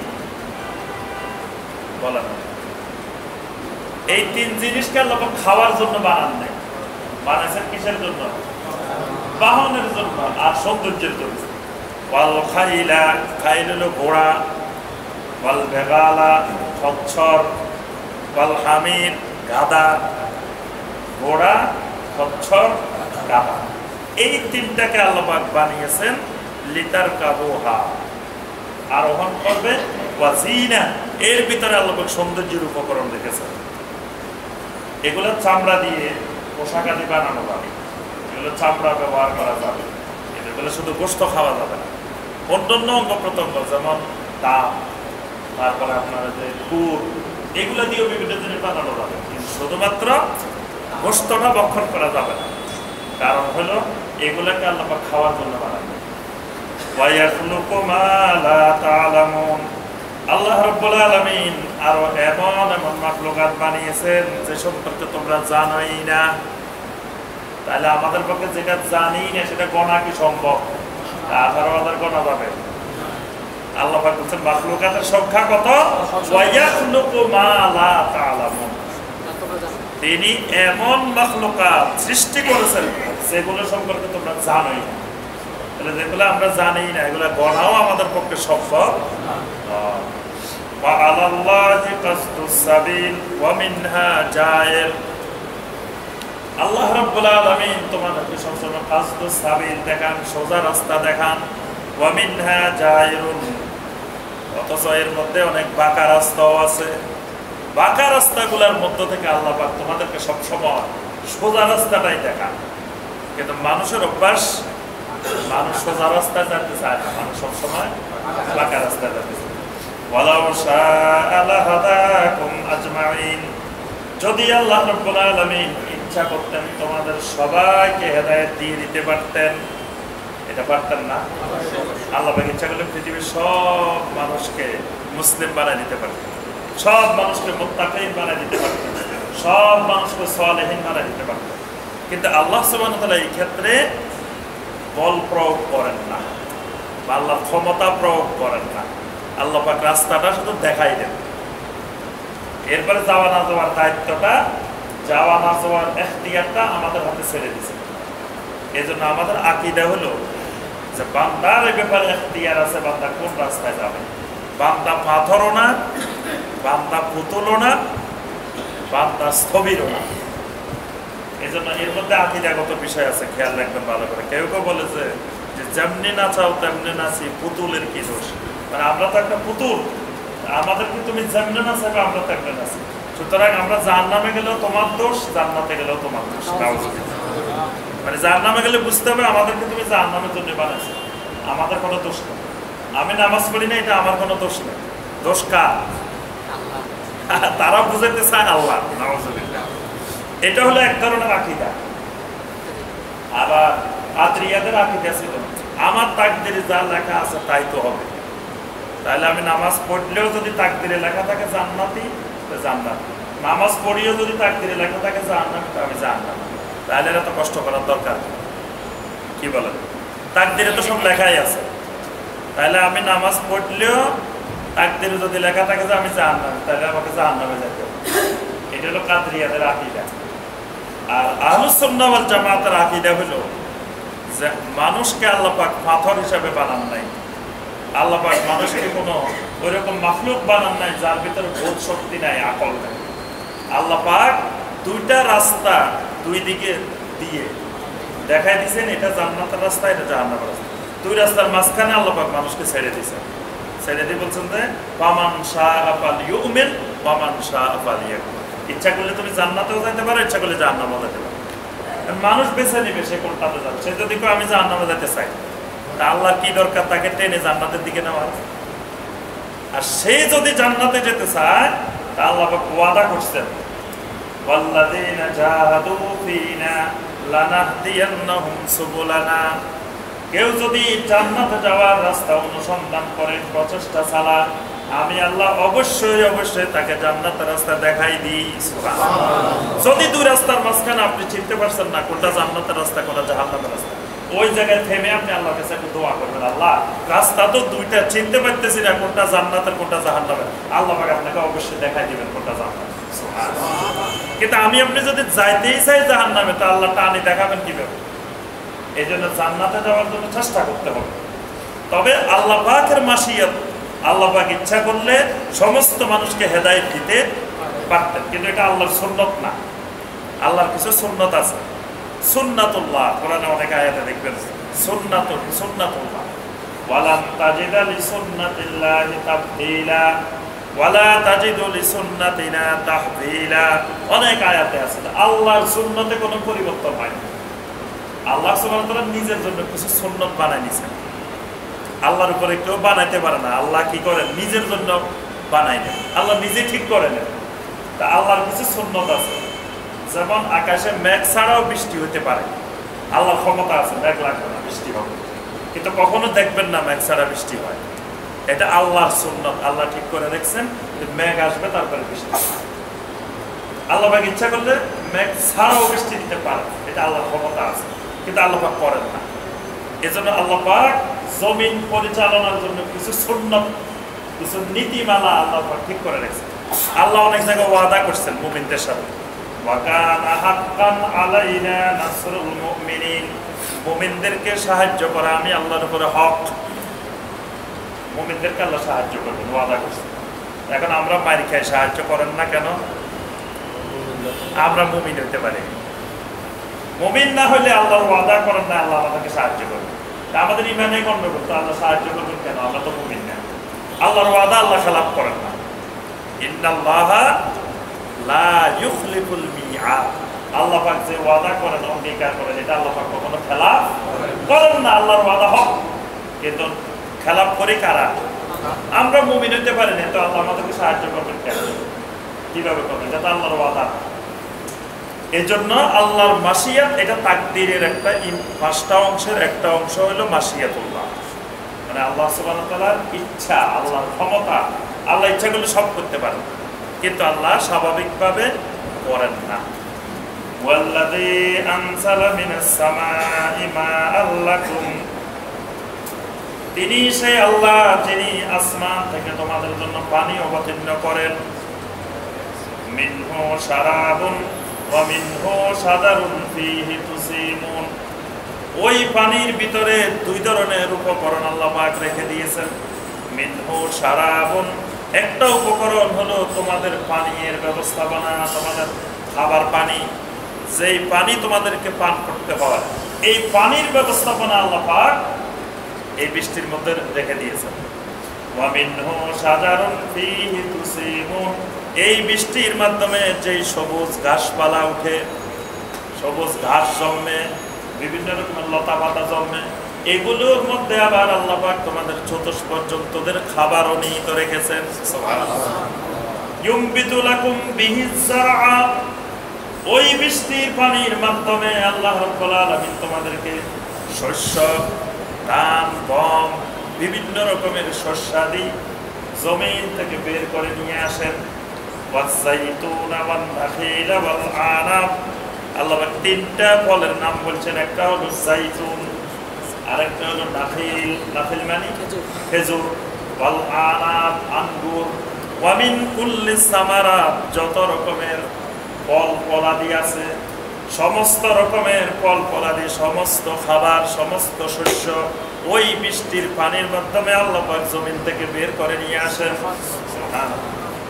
বলেন? এই তিন জিনিসকে আল্লাহ খাওয়ার জন্য বানান নাই, বানাইছেন কিসের জন্য? বাহনের জন্য আর সৌন্দর্যের জন্য। ওয়াল খাইলা, খাইল হলো ঘোড়া, ওয়াল বেগালা খচ্চর, ওয়াল হামির গাদা, ঘোড়া খচ্চর গাদা, এই তিনটাকে আল্লাহ পাক বানিয়েছেন লিতারকাবুহা, আরোহণ করবে, ওয়া জিনা, এর ভিতরে আল্লাহ পাক সৌন্দর্যের উপকরণ রেখেছেন। এগুলো চামড়া দিয়ে পোশাক আদি বানানো যাবে, এগুলো চামড়া ব্যবহার করা যাবে, এগুলো শুধু গোশত খাওয়া যাবে না। অন্যান্য অঙ্গ প্রত্যঙ্গ যেমন দাম, তারপরে আপনার যে কুর, এগুলো দিয়েও বিভিন্ন জিনিস বানানো যাবে, কিন্তু শুধুমাত্র গোশতটা ভক্ষণ করা যাবে না। কারণ হলো এগুলোকে আল্লাহ পাক খাওয়ার জন্য বানাবে। ওয়া ইয়াখলুকু মা লা তা'লামুন, আল্লাহ রাব্বুল আলামিন আরো এমন এমন মাখলুকাত বানিয়েছেন যে সম্পর্কে তোমরা জানোই না। তাহলে আমাদের পক্ষে যেটা জানি না সেটা গণা কি সম্ভব? তাছাড়াও আমাদের গণা যাবে। আল্লাহ পাক বলছেন মাখলুকাতের সংখ্যা কত? ওয়া ইয়াখলুকু মা লা তা'লামুন, তিনি এমন মাখলুকাত সৃষ্টি করেছেন যেগুলো সম্পর্কে তোমরা জানোই না। তাহলে যেগুলো আমরা জানি না এগুলো গণাও আমাদের পক্ষে সম্ভব। ওয়া আলাল্লাহি কাসদুস সাবিল ওয়া মিনহা জায়ের, আল্লাহ রাব্বুল আলামিন তোমাদেরকে সবসময় কাসদুস সাবিল দেখান, সোজা রাস্তা দেখান, ওয়া মিনহা জায়রুন, অথচ এর মধ্যে অনেক বাঁকা রাস্তাও আছে। বাঁকা রাস্তাগুলোর মধ্য থেকে আল্লাহ পাক তোমাদেরকে সবসময় সোজা রাস্তাটাই দেখান। কিন্তু মানুষের অভ্যাস, মানুষ সোজা রাস্তায় যেতে চায় না, মানুষ সবসময় বাঁকা রাস্তায় যেতে চায়। ওয়ালাউ শাআ লাহাদাকুম আজমাইন, যদি আল্লাহ রাব্বুল আলামিন ইচ্ছা করতেন তোমাদের সবাইকে হেদায়েত দিয়ে দিতে পারতেন। এটা পারতেন না? আল্লাহ পাক ইচ্ছা করলে পৃথিবীর সব মানুষকে মুসলিম বানায় দিতে পারতেন, সব মানুষকে মুত্তাকিন বানায় দিতে পারতেন, সব মানুষকে সালেহীন বানায় দিতে পারতেন। কিন্তু আল্লাহ সুবহানাহু ওয়া তাআলা এই ক্ষেত্রে বল প্রয়োগ করেন না, বা আল্লাহর ক্ষমতা প্রয়োগ করেন না। আল্লাহ পাক রাস্তাটা শুধু দেখাই দেন, এরপরে যাওয়া না যাওয়ার দায়িত্বটা, যাওয়া না যাওয়ার এখতিয়ারটা আমাদের হাতে ছেড়ে দিয়েছে। এই জন্য আমাদের আকীদা হলো যে বান্দার এই ব্যাপারে এখতিয়ার আছে, বান্দা কোন রাস্তায় যাবে। বান্দা পাথরও না, বান্দা পুতুলও না, বান্দা স্থবিরও না। এই জন্য এর মধ্যে আকীদাগত বিষয় আছে, খেয়াল রাখবেন ভালো করে। কেউ কেউ বলে যে যেমনি নাচাও তেমনি নাচি, পুতুলের কি দোষ? মানে আমরা তো একটা পুতুল, আমাদেরকে তুমি যেমনি নাচাবে আমরা তেমনি নাচি। সুতরাং আমরা জাহান্নামে গেলেও তোমার দোষ, জান্নাতে গেলেও তোমার দোষ। মানে জাহান্নামে গেলে বুঝতে হবে আমাদেরকে তুমি জাহান্নামের জন্য বানাইছো, আমাদের কোনো দোষ নেই। আমি নামাজ পড়ি না, এটা আমার কোনো দোষ নেই। দোষ কার? তারা বুঝাইতে চায় আল্লাহ। নাউযুবিল্লাহ। এটা হলো এক ধরনের আকীদা। আবার কাদরিয়াদের আকীদা ছিল আমার তাকদিরে যা লেখা আছে তাই তো হবে। তাহলে আমি নামাজ পড়লেও যদি তাকদিরে লেখা থাকে জান্নাতি, তো জান্নাত। নামাজ পড়িও যদি তাকদিরে লেখা থাকে জাহান্নামী, তো আমি জাহান্নামী। তাহলে এটা তো কষ্ট করার দরকার কি বলেন? তাকদিরে তো সব লেখাই আছে। তাহলে আমি নামাজ পড়লেও তাকদিরে যদি লেখা থাকে যে আমি জাহান্নামী, তাহলে আমাকে জাহান্নামে যেতে হবে। এটা হলো কাদরিয়াদের আকীদা। আর আহলুস সুন্নাহ ওয়াল জামাতের আকীদা হলো যে মানুষকে আল্লাহ পাক পাথর হিসাবে বানান নাই। আল্লাহ পাক মানুষকে কোনো ওইরকম মাখলুক বানান নাই যার ভিতরে বোধ শক্তি নাই, আকল নাই। আল্লাহ পাক দুইটা রাস্তা দুই দিকে দিয়ে দেখাই দিয়েছেন, এটা জান্নাতের রাস্তা, এটা জাহান্নামের রাস্তা। দুই রাস্তার মাঝখানে আল্লাহ পাক মানুষকে ছেড়ে দিয়েছেন। ছেড়ে দিয়ে বলছেন যে ফামান শাআ ফালইউমিন ওয়ামান শাআ ফালইয়াকফুর। ইচ্ছা করলে তুমি জান্নাতেও যেতে পারো, ইচ্ছা করলে জাহান্নামেও যেতে পারো। মানুষ বেছে নিবে সে কোনটাতে যাবে। সে যদি আমি জাহান্নামে যেতে চাই, তা আল্লাহ কি দরকার তাকে টেনে জান্নাতের দিকে নেওয়ার? আর সে যদি জান্নাতে যেতে চায়, তা আল্লাহ পাক ওয়াদা করছেন ওয়াল্লাযীনা জাহাদু ফীনা লানাহদিয়ান্নাহুম সুবুলানা। কেউ যদি জান্নাতে যাওয়ার রাস্তা অনুসন্ধান করে, প্রচেষ্টা চালা, আমি আল্লাহ অবশ্যই অবশ্যই তাকে জান্নাতের রাস্তা দেখাই দিই। সুবহানাল্লাহ। যদি দুই রাস্তার মাঝখানে আপনি চিনতে পারছেন না কোনটা জান্নাতের রাস্তা কোনটা জাহান্নামের রাস্তা, ওই জায়গায় থেমে আপনি আল্লাহর কাছে একটু দোয়া করবেন, আল্লাহ রাস্তা তো দুইটা, চিনতে পারতেছি না কোনটা জান্নাতের কোনটা জাহান্নামের, আল্লাহ পাক আপনাকে অবশ্যই দেখাই দিবেন কোনটা জান্নাত। সুবহানাল্লাহ। কিন্তু আপনি যদি যাইতেই চাই জাহান্নামে, তা আল্লাহ টানি দেখাবেন কিভাবে? এই জন্য জান্নাতে যাওয়ার জন্য চেষ্টা করতে হবে। তবে আল্লাহ পাকের মাশিয়াত, আল্লাহ পাক ইচ্ছা করলে সমস্ত মানুষকে হেদায়েত দিতে পারতেন, কিন্তু এটা আল্লাহর সুন্নত না। আল্লাহর কিছু সুন্নত আছে, সুন্নাতুল্লাহ। কোরআনে অনেক আয়াতে দেখবেন সুন্নাতুল্লাহ, ওয়ালান তাজিদা লিসুন্নাতিল্লাহি তাবদীলা ওয়ালা তাজিদু লিসুন্নাতিনা তাহদীলা। অনেক আয়াতে আছে আল্লাহর সুন্নতে কোনো পরিবর্তন হয় না। আল্লাহ সুবহানাহু ওয়া তাআলা নিজের জন্য কিছু সুন্নত বানাই নিয়েছেন, আল্লাহর উপরে কেউ বানাইতে পারে না। আল্লাহ কি করেন? নিজের জন্য বানাই নেন, আল্লাহ নিজে ঠিক করে নেন। তা আল্লাহর কিছু সুন্নত আছে, যেমন আকাশে মেঘ ছাড়াও বৃষ্টি হতে পারে। আল্লাহর ক্ষমতা আছে, মেঘ লাগবে না, বৃষ্টি হবে। কিন্তু কখনো দেখবেন না মেঘ ছাড়া বৃষ্টি হয়। এটা আল্লাহর সুন্নত, আল্লাহ ঠিক করে রেখেছেন যে মেঘ আসবে তারপরে বৃষ্টি। আল্লাহ পাক ইচ্ছা করলে মেঘ ছাড়াও বৃষ্টি দিতে পারে, এটা আল্লাহর ক্ষমতা আছে, কিন্তু আল্লাহ পাক করেন না। এজন্য আল্লাহ পাক জমিন পরিচালনার জন্য কিছু সুন্নত, কিছু নীতিমালা আল্লাহ পাক ঠিক করে রেখেছেন। আল্লাহ অনেক জায়গায় ওয়াদা করছেন মুমিনদের সাথে, ওয়া কানা হাক্কান আলাইনা নাসরুল মুমিনিন। মুমিনদেরকে সাহায্য করা আমি আল্লাহর উপরে হক। মুমিনদেরকে আল্লাহ সাহায্য করবেন, ওয়াদা করছেন। এখন আমরা মারি খাই, সাহায্য করেন না কেন? আমরা মুমিন হইতে পারি। মুমিন না হলে আল্লাহর ওয়াদা করেন না আল্লাহ আমাদেরকে সাহায্য করবেন। আমাদের ইমানে গন্ডগোল, তো আল্লাহ সাহায্য করবেন কেন? আমরা তো মুমিন না। আল্লাহর ওয়াদা আল্লাহ খেলাফ করেন না। ইন্নাল্লাহা লা ইউখলিফুল মিআদ। আল্লাহ পাক যে ওয়াদা করেন, অঙ্গীকার করেন, এটা আল্লাহ পাক কখনো খেলাফ করেন না। আল্লাহর ওয়াদা হক, কিন্তু খেলাফ করে কারা? আমরা মুমিন হইতে পারি না, তো আল্লাহ আমাদেরকে সাহায্য করবেন কেন? কিভাবে করবেন? এটা তো আল্লাহর ওয়াদা। এজন্য আল্লাহর মাশিয়াত, এটা তাকদীরের একটা পাঁচটা অংশের একটা অংশ হলো মাশিয়াতুল্লাহ, মানে আল্লাহ সুবহানাহু ওয়া তাআলার ইচ্ছা, আল্লাহর ক্ষমতা। আল্লাহ ইচ্ছা করলে সব করতে পারেন, কিন্তু আল্লাহ স্বাভাবিকভাবে করেন না। ওয়াল্লাযী আনজালা মিনাস সামাই মাআল লাকুম। তিনি সেই আল্লাহ যিনি আসমান থেকে তোমাদের জন্য পানি অবতীর্ণ করেন। মিনহু শারাবুন ওয়া মিনহু শাজারুন ফীহি তুসিমুন। ওই পানির ভিতরে দুই ধরনের উপকরণ আল্লাহ পাক রেখে দিয়েছেন। মিনহু শারাবুন, একটা উপকরণ হলো তোমাদের পানির ব্যবস্থাপনা, তোমাদের খাবার পানি, যেই পানি তোমাদেরকে পান করতে হয়, এই পানির ব্যবস্থাপনা আল্লাহ পাক এই বৃষ্টির মধ্যে রেখে দিয়েছেন। ওয়া মিনহু শাজারুন ফীহি তুসিমুন, এই বৃষ্টির মাধ্যমে যেই সবুজ ঘাসপালা উঠে, সবুজ ঘাস জন্মে, বিভিন্ন রকমের লতা পাতা জন্মে, এগুলোর মধ্যে আবার আল্লাহ পাক তোমাদের চতুষ্পদ জন্তুদের খাবারও নিহিত রেখেছেন। সুবহানাল্লাহ। ইউমবিতু লাকুম বিহিজ যারআ, ওই বৃষ্টির পানির মাধ্যমে আল্লাহ রাব্বুল আলামিন তোমাদেরকে শস্য, ধান, গম, বিভিন্ন রকমের শস্যাদি জমিন থেকে বের করে নিয়ে আসেন। ওয়াজ-যাইতুনা ওয়ান-নাখিলা ওয়াল-আনাব, আল্লাহ পাক তিনটা ফলের নাম বলছেন। একটা হলো জাইতুন, আরেকটা হলো নাখিল, নাখিল মানে খেজুর, ওয়াল-আনাব আঙ্গুর, ওয়া মিন কুল্লি সামারাত, যত রকমের ফল ফলাদি আছে, সমস্ত রকমের ফল ফলাদি, সমস্ত খাবার, সমস্ত শস্য ওই বৃষ্টির পানির মাধ্যমে আল্লাহ পাক জমিন থেকে বের করে নিয়ে আসেন।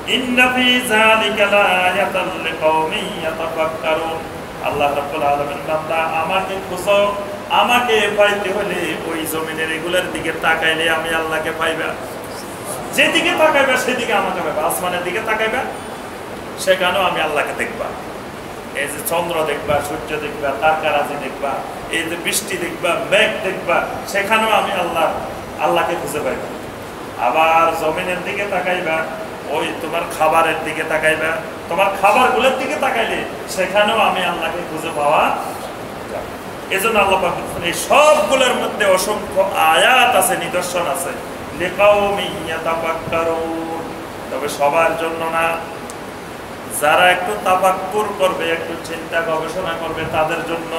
ইন্না ফি যালিকা লাআয়াতাল লিকাওমিন ইয়াতাফাক্কারুন। আল্লাহ রাব্বুল আলামিন বান্দা আমাকে খুঁজো, আমাকে পাইতে হলে ওই জমিনের এগুলোর দিকে তাকাইলে আমি আল্লাহকে পাইবা। যেদিকে তাকাইবা সেদিকে আমাকে পাইবা। আসমানের দিকে তাকাইবা, সেখানেও আমি আল্লাহকে দেখবা। এই যে চন্দ্র দেখবা, সূর্য দেখবা, তারকারাজি দেখবা, এই যে বৃষ্টি দেখবা, মেঘ দেখবা, সেখানেও আমি আল্লাহকে খুঁজে পাইবা। আবার জমিনের দিকে তাকাইবা, ওই তোমার খাবারের দিকে তাকাইবা, তোমার খাবারগুলোর দিকে তাকাইলে সেখানেও আমি আল্লাহকে খুঁজে পাওয়া যাবে। এই জন্য আল্লাহ পাক এই সবগুলোর মধ্যে অসংখ্য আয়াত আছে, নিদর্শন আছে, লিকাওমিন ইয়াতাফাক্কারুন। তবে সবার জন্য না, যারা একটু তাফাক্কুর করবে, একটু চিন্তা গবেষণা করবে, তাদের জন্য।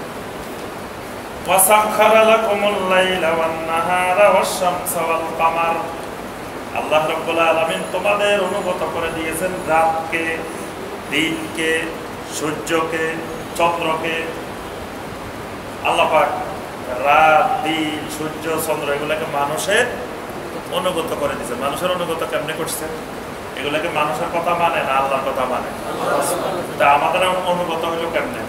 ওয়াসাখখারা লাকুমুল লাইলা ওয়ান নাহারা ওয়াশ-শামসা ওয়াল কামার। আল্লাহ রাব্বুল আলামিন তোমাদের অনুগত করে দিয়েছেন রাতকে, দিনকে, সূর্যকে, চন্দ্রকে। আল্লাহ পাক রাত, দিন, সূর্য, চন্দ্র এগুলোকে মানুষের অনুগত করে দিয়েছেন। মানুষের অনুগত কেমনে করছে? এগুলোকে মানুষের কথা মানে না আল্লাহর কথা মানে? তা আমাদের অনুগত হইল কেমনে?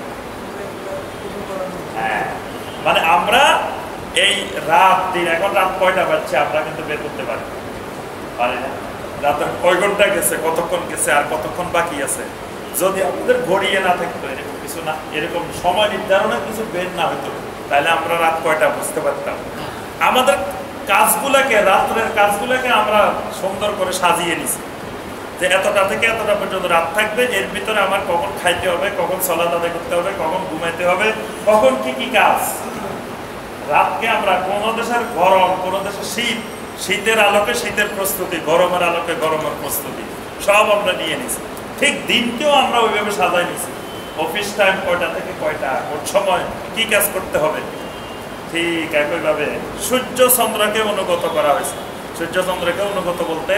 হ্যাঁ, মানে আমরা এই রাত দিন, এখন রাত কয়টা বাজছে আমরা কিন্তু বের করতে পারি না। রাতের কয় ঘন্টা গেছে, কতক্ষণ গেছে, আর কতক্ষণ বাকি আছে, যদি আমাদের ঘড়িয়ে না থাকতো, এরকম কিছু না, এরকম সময় নির্ধারণের কিছু বের না হইতো, তাহলে আমরা রাত কয়টা বুঝতে পারতাম। আমাদের কাজগুলোকে, রাত্রের কাজগুলোকে আমরা সুন্দর করে সাজিয়ে নিছি যে এতটা থেকে এতটা পর্যন্ত রাত থাকবে, এর ভিতরে আমার কখন খাইতে হবে, কখন সালাত আদায় করতে হবে, কখন ঘুমাইতে হবে, কখন কি কি কাজ। রাতকে আমরা কোন দেশের গরম, কোন দেশের শীত, শীতের আলোকে শীতের প্রস্তুতি, গরমের আলোকে গরমের প্রস্তুতি, সব আমরা নিয়ে নিছি। ঠিক দিনকেও আমরা ওইভাবে সাজাই নিছি। অফিস টাইম কয়টা থেকে কয়টা, কোন সময় কি কাজ করতে হবে, ঠিক একইভাবে সূর্য চন্দ্রকে অনুগত করা হয়েছে। সূর্য চন্দ্রকে অনুগত বলতে,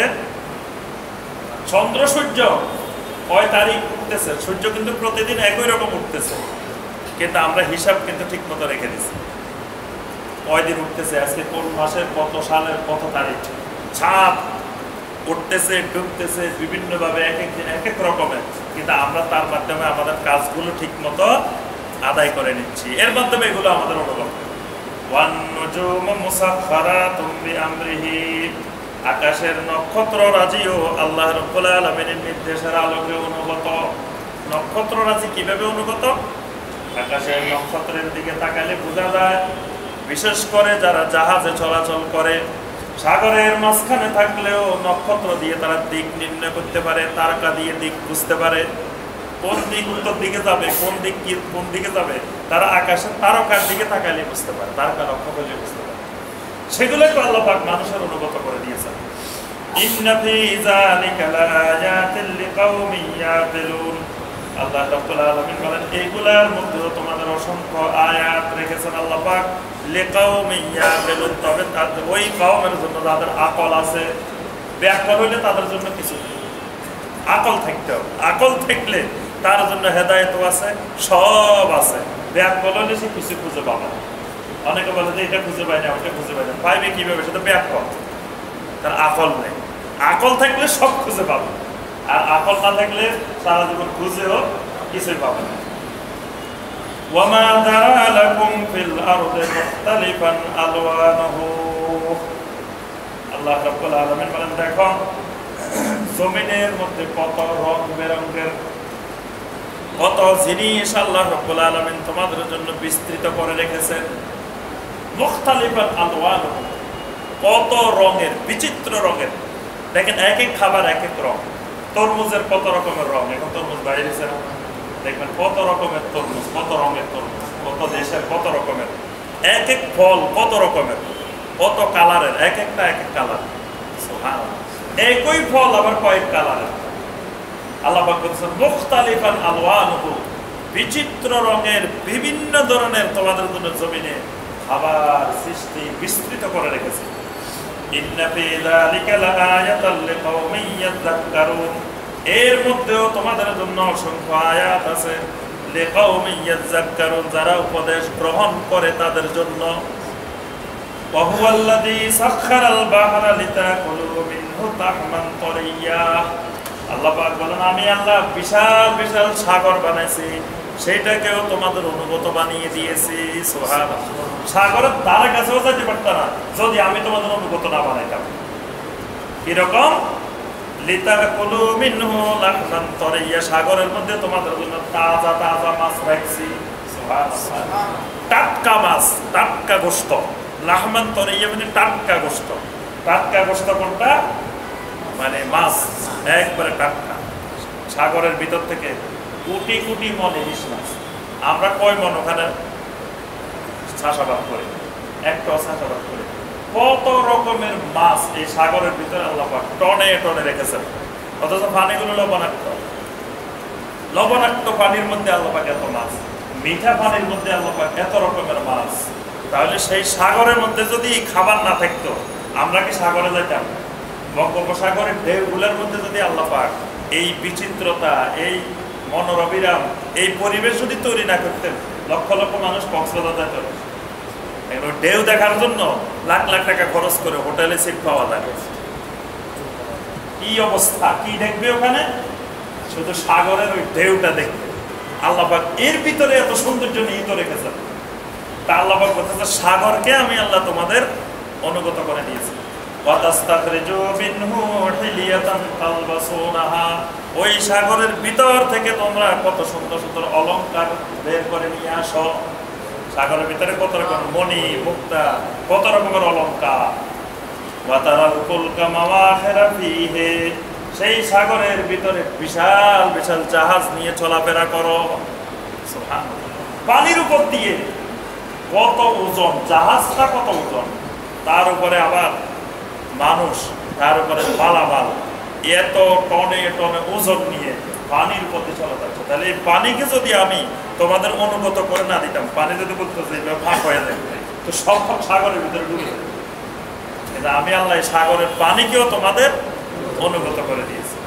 চন্দ্র সূর্য কয় তারিখ উঠতেছে, সূর্য কিন্তু প্রতিদিন একই রকম উঠতেছে, কিন্তু আমরা হিসাব কিন্তু ঠিক মতো রেখে দিচ্ছি। কয়দিন উঠতেছে, আজকে কোন মাসের কত সালের কত তারিখ, চাঁদ উঠতেছে, ডুবতেছে বিভিন্নভাবে, এক এক দিন এক এক রকমের, কিন্তু আমরা তার মাধ্যমে আমাদের কাজগুলো ঠিক মতো আদায় করে নিচ্ছি। এর মাধ্যমে এগুলো আমাদের অনুভব। ওয়ান নুজুমু মুসাখখারাতুম বিআমরিহি। আকাশের নক্ষত্র রাজিও আল্লাহ রাব্বুল আলামিনের নির্দেশের আলোকে অনুগত। নক্ষত্র রাজি কিভাবে অনুগত? আকাশের নক্ষত্রের দিকে তাকালে বোঝা যায়। বিশেষ করে যারা জাহাজে চলাচল করে, সাগরের মাঝখানে থাকলেও নক্ষত্র দিয়ে তারা দিক নির্ণয় করতে পারে, তারকা দিয়ে দিক বুঝতে পারে, কোন দিক উত্তর দিকে যাবে, কোন দিকে যাবে, তারা আকাশের তারকার দিকে তাকালে বুঝতে পারে, তারকা লক্ষ্য করলে বুঝতে পারে। সেগুলোকে আল্লাহ পাক মানুষের অনুগত করে দিয়েছেন। ইন্না ফি যালিকা লাআয়াতিন লিকাওমিন ইয়াকিলুন। আল্লাহ রাব্বুল আলামিন বলেন এইগুলার মধ্যেও তোমাদের অসংখ্য আয়াত রেখেছেন আল্লাহ পাক, লিকাওমিন ইয়াকিলুন, তবে তাদের ওই কওমের জন্য যাদের আকল আছে। ব্যাকল হইলে তাদের জন্য কিছু, আকল থাকতে হবে। আকল থাকলে তার জন্য হেদায়েতও আছে, সব আছে। ব্যাকল হইলে সে কিছু খুঁজে পাবে না। অনেকে বলে যে এটা খুঁজে পাই না, ওটা খুঁজে পাই না, পাইবে কিভাবে? সেটা ব্যাকল, তার আকল নেই। আকল থাকলে সব খুঁজে পাবে, আর আকল না থাকলে সারা জীবন খুঁজেও কিছুই পাবে না। ওয়ামা দারা লাকুম ফিল আরদি মুখতালিফান আলওয়ানুহু। আল্লাহ রাব্বুল আলামিন বলেন দেখো জমিনের মধ্যে কত রং বেরঙের, কত জিনিস আল্লাহ রাব্বুল আলামিন তোমাদের জন্য বিস্তৃত করে রেখেছেন। মুখতালিফান আলওয়ানুহু, কত রঙের, বিচিত্র রঙের। দেখেন এক এক খাবার এক এক রং। তরমুজের কত রকমের রং, এখন তরমুজ বাইরেছে না, দেখবেন কত রকমের তরমুজ, কত রঙের তরমুজ, কত দেশের কত রকমের। এক এক ফল কত রকমের, কত কালারের, এক একটা এক এক কালার। সুবহানাল্লাহ, একই ফল আবার কয়েক কালারের। আল্লাহ পাক বলেছেন মুখতালিফান আলওয়ানুহু, বিচিত্র রঙের বিভিন্ন ধরনের তোমাদের জন্য জমিনে খাবার সৃষ্টি বিস্তৃত করে রেখেছে। ইন্না ফি যালিকা লাআয়াতাল লিকাওমিন ইয়াযাক্কারুন। এর মধ্যেও তোমাদের জন্য অসংখ্য আয়াত আছে, লিকাওমিন ইয়াযাক্কারুন, যারা উপদেশ গ্রহণ করে তাদের জন্য। ওয়া হুয়াল্লাযী সাখখারাল বাহরা লিতাকুলু মিনহু তাহমান তারিয়্যা। আল্লাহ পাক বলেন আমি আল্লাহ বিশাল বিশাল সাগর বানাইছি, সেইটাকেও তোমাদের অনুগত বানিয়ে দিয়েছি। সুবহানাল্লাহ। সাগরের ধারে কাছেও যেতে পারত না যদি আমি তোমাদের অনুগত না বানাইতাম। কিরকম? লিতাকুলু মিনহু লাহমান তারিয়া, সাগরের মধ্যে তোমাদের জন্য তাজা তাজা মাছ রাখছি। সুবহানাল্লাহ। টাটকা মাছ, টাটকা গোশত। লাহমান তারিয়া মানে টাটকা গোশত। টাটকা গোশত কোনটা? মানে মাছ একবারে টাটকা। সাগরের ভিতর থেকে কোটি কোটি মন ইলিশ মাছ। আমরা কয় মন ওখানে চাষাবাদ করি? একটাও চাষাবাদ করি। কত রকমের মাছ এই সাগরের ভিতরে আল্লাহ পাক টনে টনে রেখেছেন, অথচ পানিগুলো লবণাক্ত। লবণাক্ত পানির মধ্যে আল্লাহ পাক এত মাছ, মিঠা পানির মধ্যে আল্লাহ পাক এত রকমের মাছ। তাহলে সেই সাগরের মধ্যে যদি খাবার না থাকতো আমরা কি সাগরে যাইতাম? বঙ্গোপসাগরের ঢেউগুলোর মধ্যে যদি আল্লাহ পাক এই বিচিত্রতা, এই মনোরবিরাম, এই পরিবেশ যদি তৈরি না করতেন, লক্ষ লক্ষ মানুষ কক্সবাজার যেত। ঢেউ দেখার জন্য লাখ লাখ টাকা খরচ করে হোটেলে সিট পাওয়া যায়। কি অবস্থা, কি দেখবে ওখানে? শুধু সাগরের ওই ঢেউটা দেখবে। আল্লাহ পাক এর ভিতরে এত সৌন্দর্য নিহিত রেখেছেন। তা আল্লাহ পাক বলতেছে সাগরকে আমি আল্লাহ তোমাদের অনুগত করে দিয়েছি। ওই সাগরের ভিতর থেকে তোমরা কত সুন্দর সুন্দর অলংকার বের করে নিয়ে আসো। সাগরের ভিতরে কত রকম মণি, মুক্তা, কত রকমের অলংকার। সেই সাগরের ভিতরে বিশাল বিশাল জাহাজ নিয়ে চলাফেরা করো। পানির উপর দিয়ে কত ওজন, জাহাজটা কত ওজন, তার উপরে আবার মানুষ, তার উপরে মালামাল, এত টনে টনে ওজন নিয়ে পানির উপর দিয়ে চলা যাচ্ছে। তাহলে এই পানিকে যদি আমি তোমাদের অনুগত করে না দিতাম, পানি যদি বলতো যে ফাঁক হয়ে যায়, তো সব সাগরের ভিতরে ডুবে যাবে। কিন্তু আমি আল্লাহ সাগরের পানিকেও তোমাদের অনুগত করে দিয়েছি।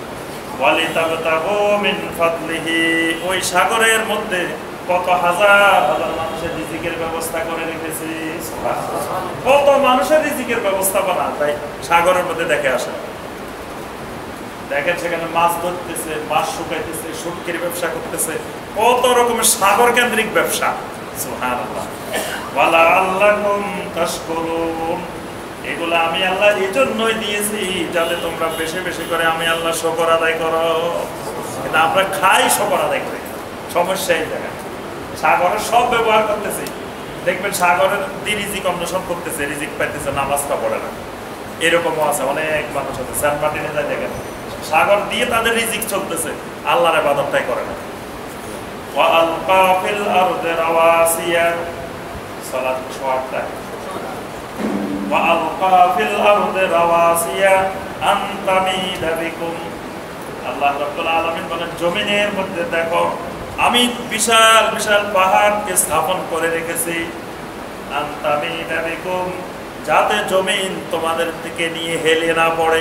ওই সাগরের মধ্যে কত হাজার হাজার মানুষের রিজিকের ব্যবস্থা করে রেখেছি। কত মানুষের রিজিকের ব্যবস্থাপনা তাই সাগরের মধ্যে দেখে আসে। দেখেন সেখানে মাছ ধরতেছে, মাছ শুকাইতেছে, শুটকির ব্যবসা করতেছে, কত রকমের সাগর কেন্দ্রিক ব্যবসা। সুবহানাল্লাহ। ওয়ালা আল্লাকুম তাশকুরুন, এগুলো আমি আল্লাহ এই জন্যই দিয়েছি যাতে তোমরা বেশি বেশি করে আমি আল্লাহ শুকর আদায় করো। কিন্তু আমরা খাই শুকর আদায় করি, সমস্যা এই জায়গায়। সাগরের সব ব্যবহার করতেছি, দেখবেন সাগরের রিজিক অন্বেষণ করতেছে, রিজিক পাইতেছে, নামাজটা পড়ে না। এরকমও আছে, অনেক মানুষ আছে সেন্ট মার্টিনে যায়, দেখেন সাগর দিয়ে তাদের রিজিক চলতেছে, আল্লাহর ইবাদতটাই করে না। ওয়ালকা ফিল আরদি রাওয়াসিয়া, সালাত 8টা। ওয়ালকা ফিল আরদি রাওয়াসিয়া আন তামিদা বিকুম, আল্লাহ রাব্বুল আলামিন বলেন জমিনের মধ্যে দেখো আমি বিশাল বিশাল পাহাড়কে স্থাপন করে রেখেছি। আন তামিদা বিকুম, যাতে জমিন তোমাদের দিকে নিয়ে হেলে না পড়ে।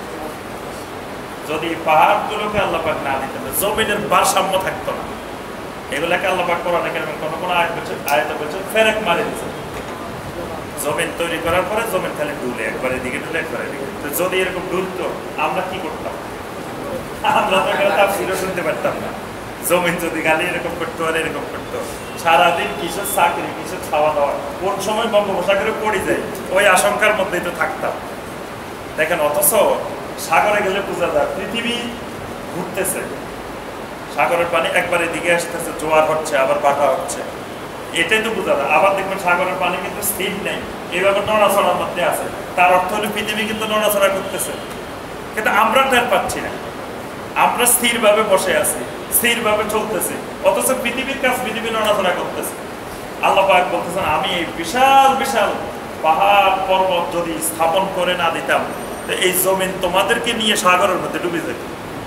যদি পাহাড়গুলোকে আল্লাহ পাক না দিতেন, জমিনের ভারসাম্য থাকতো না। এগুলাকে আল্লাহ পাক কোরআনে কারিমে কোন কোন আয়াতে বলছে ফেরেক মারে দিয়েছে। জমিন তৈরি করার পরে জমিন খালি ডুলে, একবারে দিকে ডুলে একবারে দিকে। তো যদি এরকম ডুলতো আমরা কি করতাম? আমরা তো কেউ তাফসীরও শুনতে পারতাম না। জমিন যদি খালি এরকম করতো আর এরকম করতো, সারাদিন কিসের চাকরি, কিসের খাওয়া দাওয়া, কোন সময় বঙ্গোপসাগরে পড়ে যায় ওই আশঙ্কার মধ্যেই তো থাকতাম। দেখেন, অথচ সাগরে গেলে বোঝা যায় পৃথিবী ঘুরতেছে, সাগরের পানি একবারে দিকে আসতেছে, জোয়ার হচ্ছে আবার বাটা হচ্ছে, এটাই তো বোঝা যায়। আবার দেখবেন সাগরের পানি কিন্তু স্থির নেই, এইভাবে নড়াচড়ার মধ্যে আছে। তার অর্থ হলো পৃথিবী কিন্তু নড়াচড়া করতেছে, কিন্তু আমরা টের পাচ্ছি না। আমরা স্থিরভাবে বসে আছি, স্থিরভাবে চলতেছি, অথচ পৃথিবীর কাজ পৃথিবী নড়াচড়া করতেছে। আল্লাহ পাক বলতেছেন আমি এই বিশাল বিশাল পাহাড় পর্বত যদি স্থাপন করে না দিতাম, এই জমিন তোমাদেরকে নিয়ে সাগরের মধ্যে ডুবে যেত।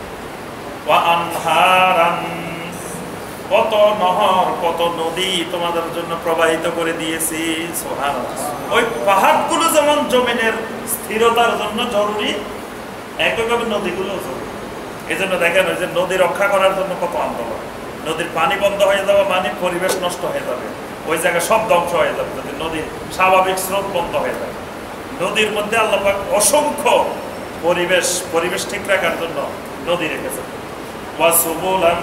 কত নহর, কত নদী তোমাদের জন্য প্রবাহিত করে দিয়েছি। সুবহানাল্লাহ। ওই পাহাড়গুলো যেমন জমিনের স্থিরতার জন্য জরুরি, একইভাবে নদীগুলো জরুরি। এই জন্য দেখেন ওই যে নদী রক্ষা করার জন্য কত আন্দোলন। নদীর পানি বন্ধ হয়ে যাবে মানে পরিবেশ নষ্ট হয়ে যাবে, ওই জায়গায় সব ধ্বংস হয়ে যাবে। যদি নদীর স্বাভাবিক স্রোত বন্ধ হয়ে যাবে, নদীর মধ্যে আল্লাহ পাক অসংখ্য পরিবেশ ঠিক রাখার জন্য নদী রেখেছেন। ওয়াসুবুলান,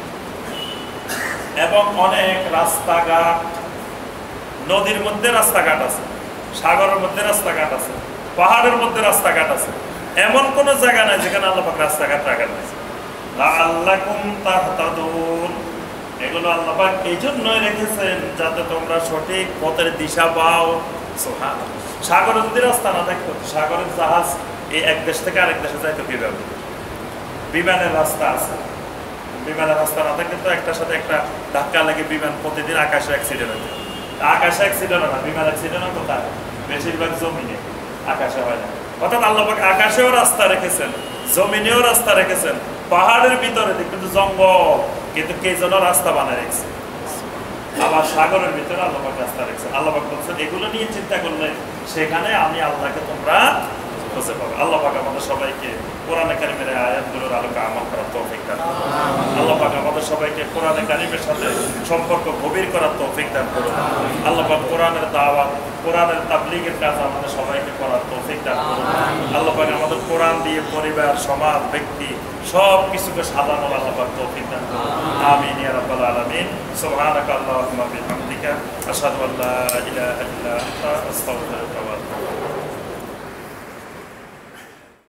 এবং অনেক রাস্তাঘাট। নদীর মধ্যে রাস্তাঘাট আছে, সাগরের মধ্যে রাস্তাঘাট আছে, পাহাড়ের মধ্যে রাস্তাঘাট আছে। এমন কোন জায়গা নাই যেখানে আল্লাহ পাক রাস্তাঘাট রাখেন নাই। লাআল্লাকুম তাহতাদুন, এগুলো আল্লাহ পাক এই জন্যই রেখেছেন যাতে তোমরা সঠিক পথের দিশা পাও। সুবহানাল্লাহ। সাগরে যদি রাস্তা না থাকতো, সাগরের জাহাজ এই এক দেশ থেকে আরেক দেশে যাইতো কিভাবে? বিমানের রাস্তা আছে, বিমানের রাস্তা না থাকলে তো একটার সাথে একটা ধাক্কা লাগে বিমান প্রতিদিন আকাশে অ্যাক্সিডেন্ট হচ্ছে। আকাশে অ্যাক্সিডেন্ট হয় না, বিমান অ্যাক্সিডেন্ট হয় কোথায়? বেশিরভাগ জমিনে, আকাশে হয় না। অর্থাৎ আল্লাহ পাক আকাশেও রাস্তা রেখেছেন, জমিনেও রাস্তা রেখেছেন, পাহাড়ের ভিতরে কিন্তু জঙ্গল, কিন্তু কে যেন রাস্তা বানায় রেখেছে। আবার সাগরের ভিতরে আল্লাহ পাক রাস্তা রেখেছেন। আল্লাহ পাক বলছেন এগুলো নিয়ে চিন্তা করলে সেখানে আমি আল্লাহকে তোমরা খুঁজে পাবে। আল্লাহ পাক আমাদের সবাইকে কোরআনে কারিমের আয়াতগুলোর আলোকে আমল করার তৌফিক দান করুন। আল্লাহ পাক আমাদের সবাইকে কোরআনে কারিমের সাথে সম্পর্ক গভীর করার তৌফিক দান করুন। আল্লাহ পাক কোরআনের দাওয়াত, কোরআনের তাবলীগের কাজ আমাদের সবাইকে করার তৌফিক দান করুন। আল্লাহ পাক আমাদের কোরআন দিয়ে পরিবার, সমাজ, ব্যক্তি সব কিছুকে সাজানোর আল্লাহ পাক তৌফিক দান করুন। আমিন ইয়া রাব্বাল আলামিন। সুবহানাকা আল্লাহুম্মা বিহামদিকা আশহাদু আল্লা ইলাহা ইল্লা আনতা আস্তাগফিরুকা ওয়া আতুবু ইলাইক।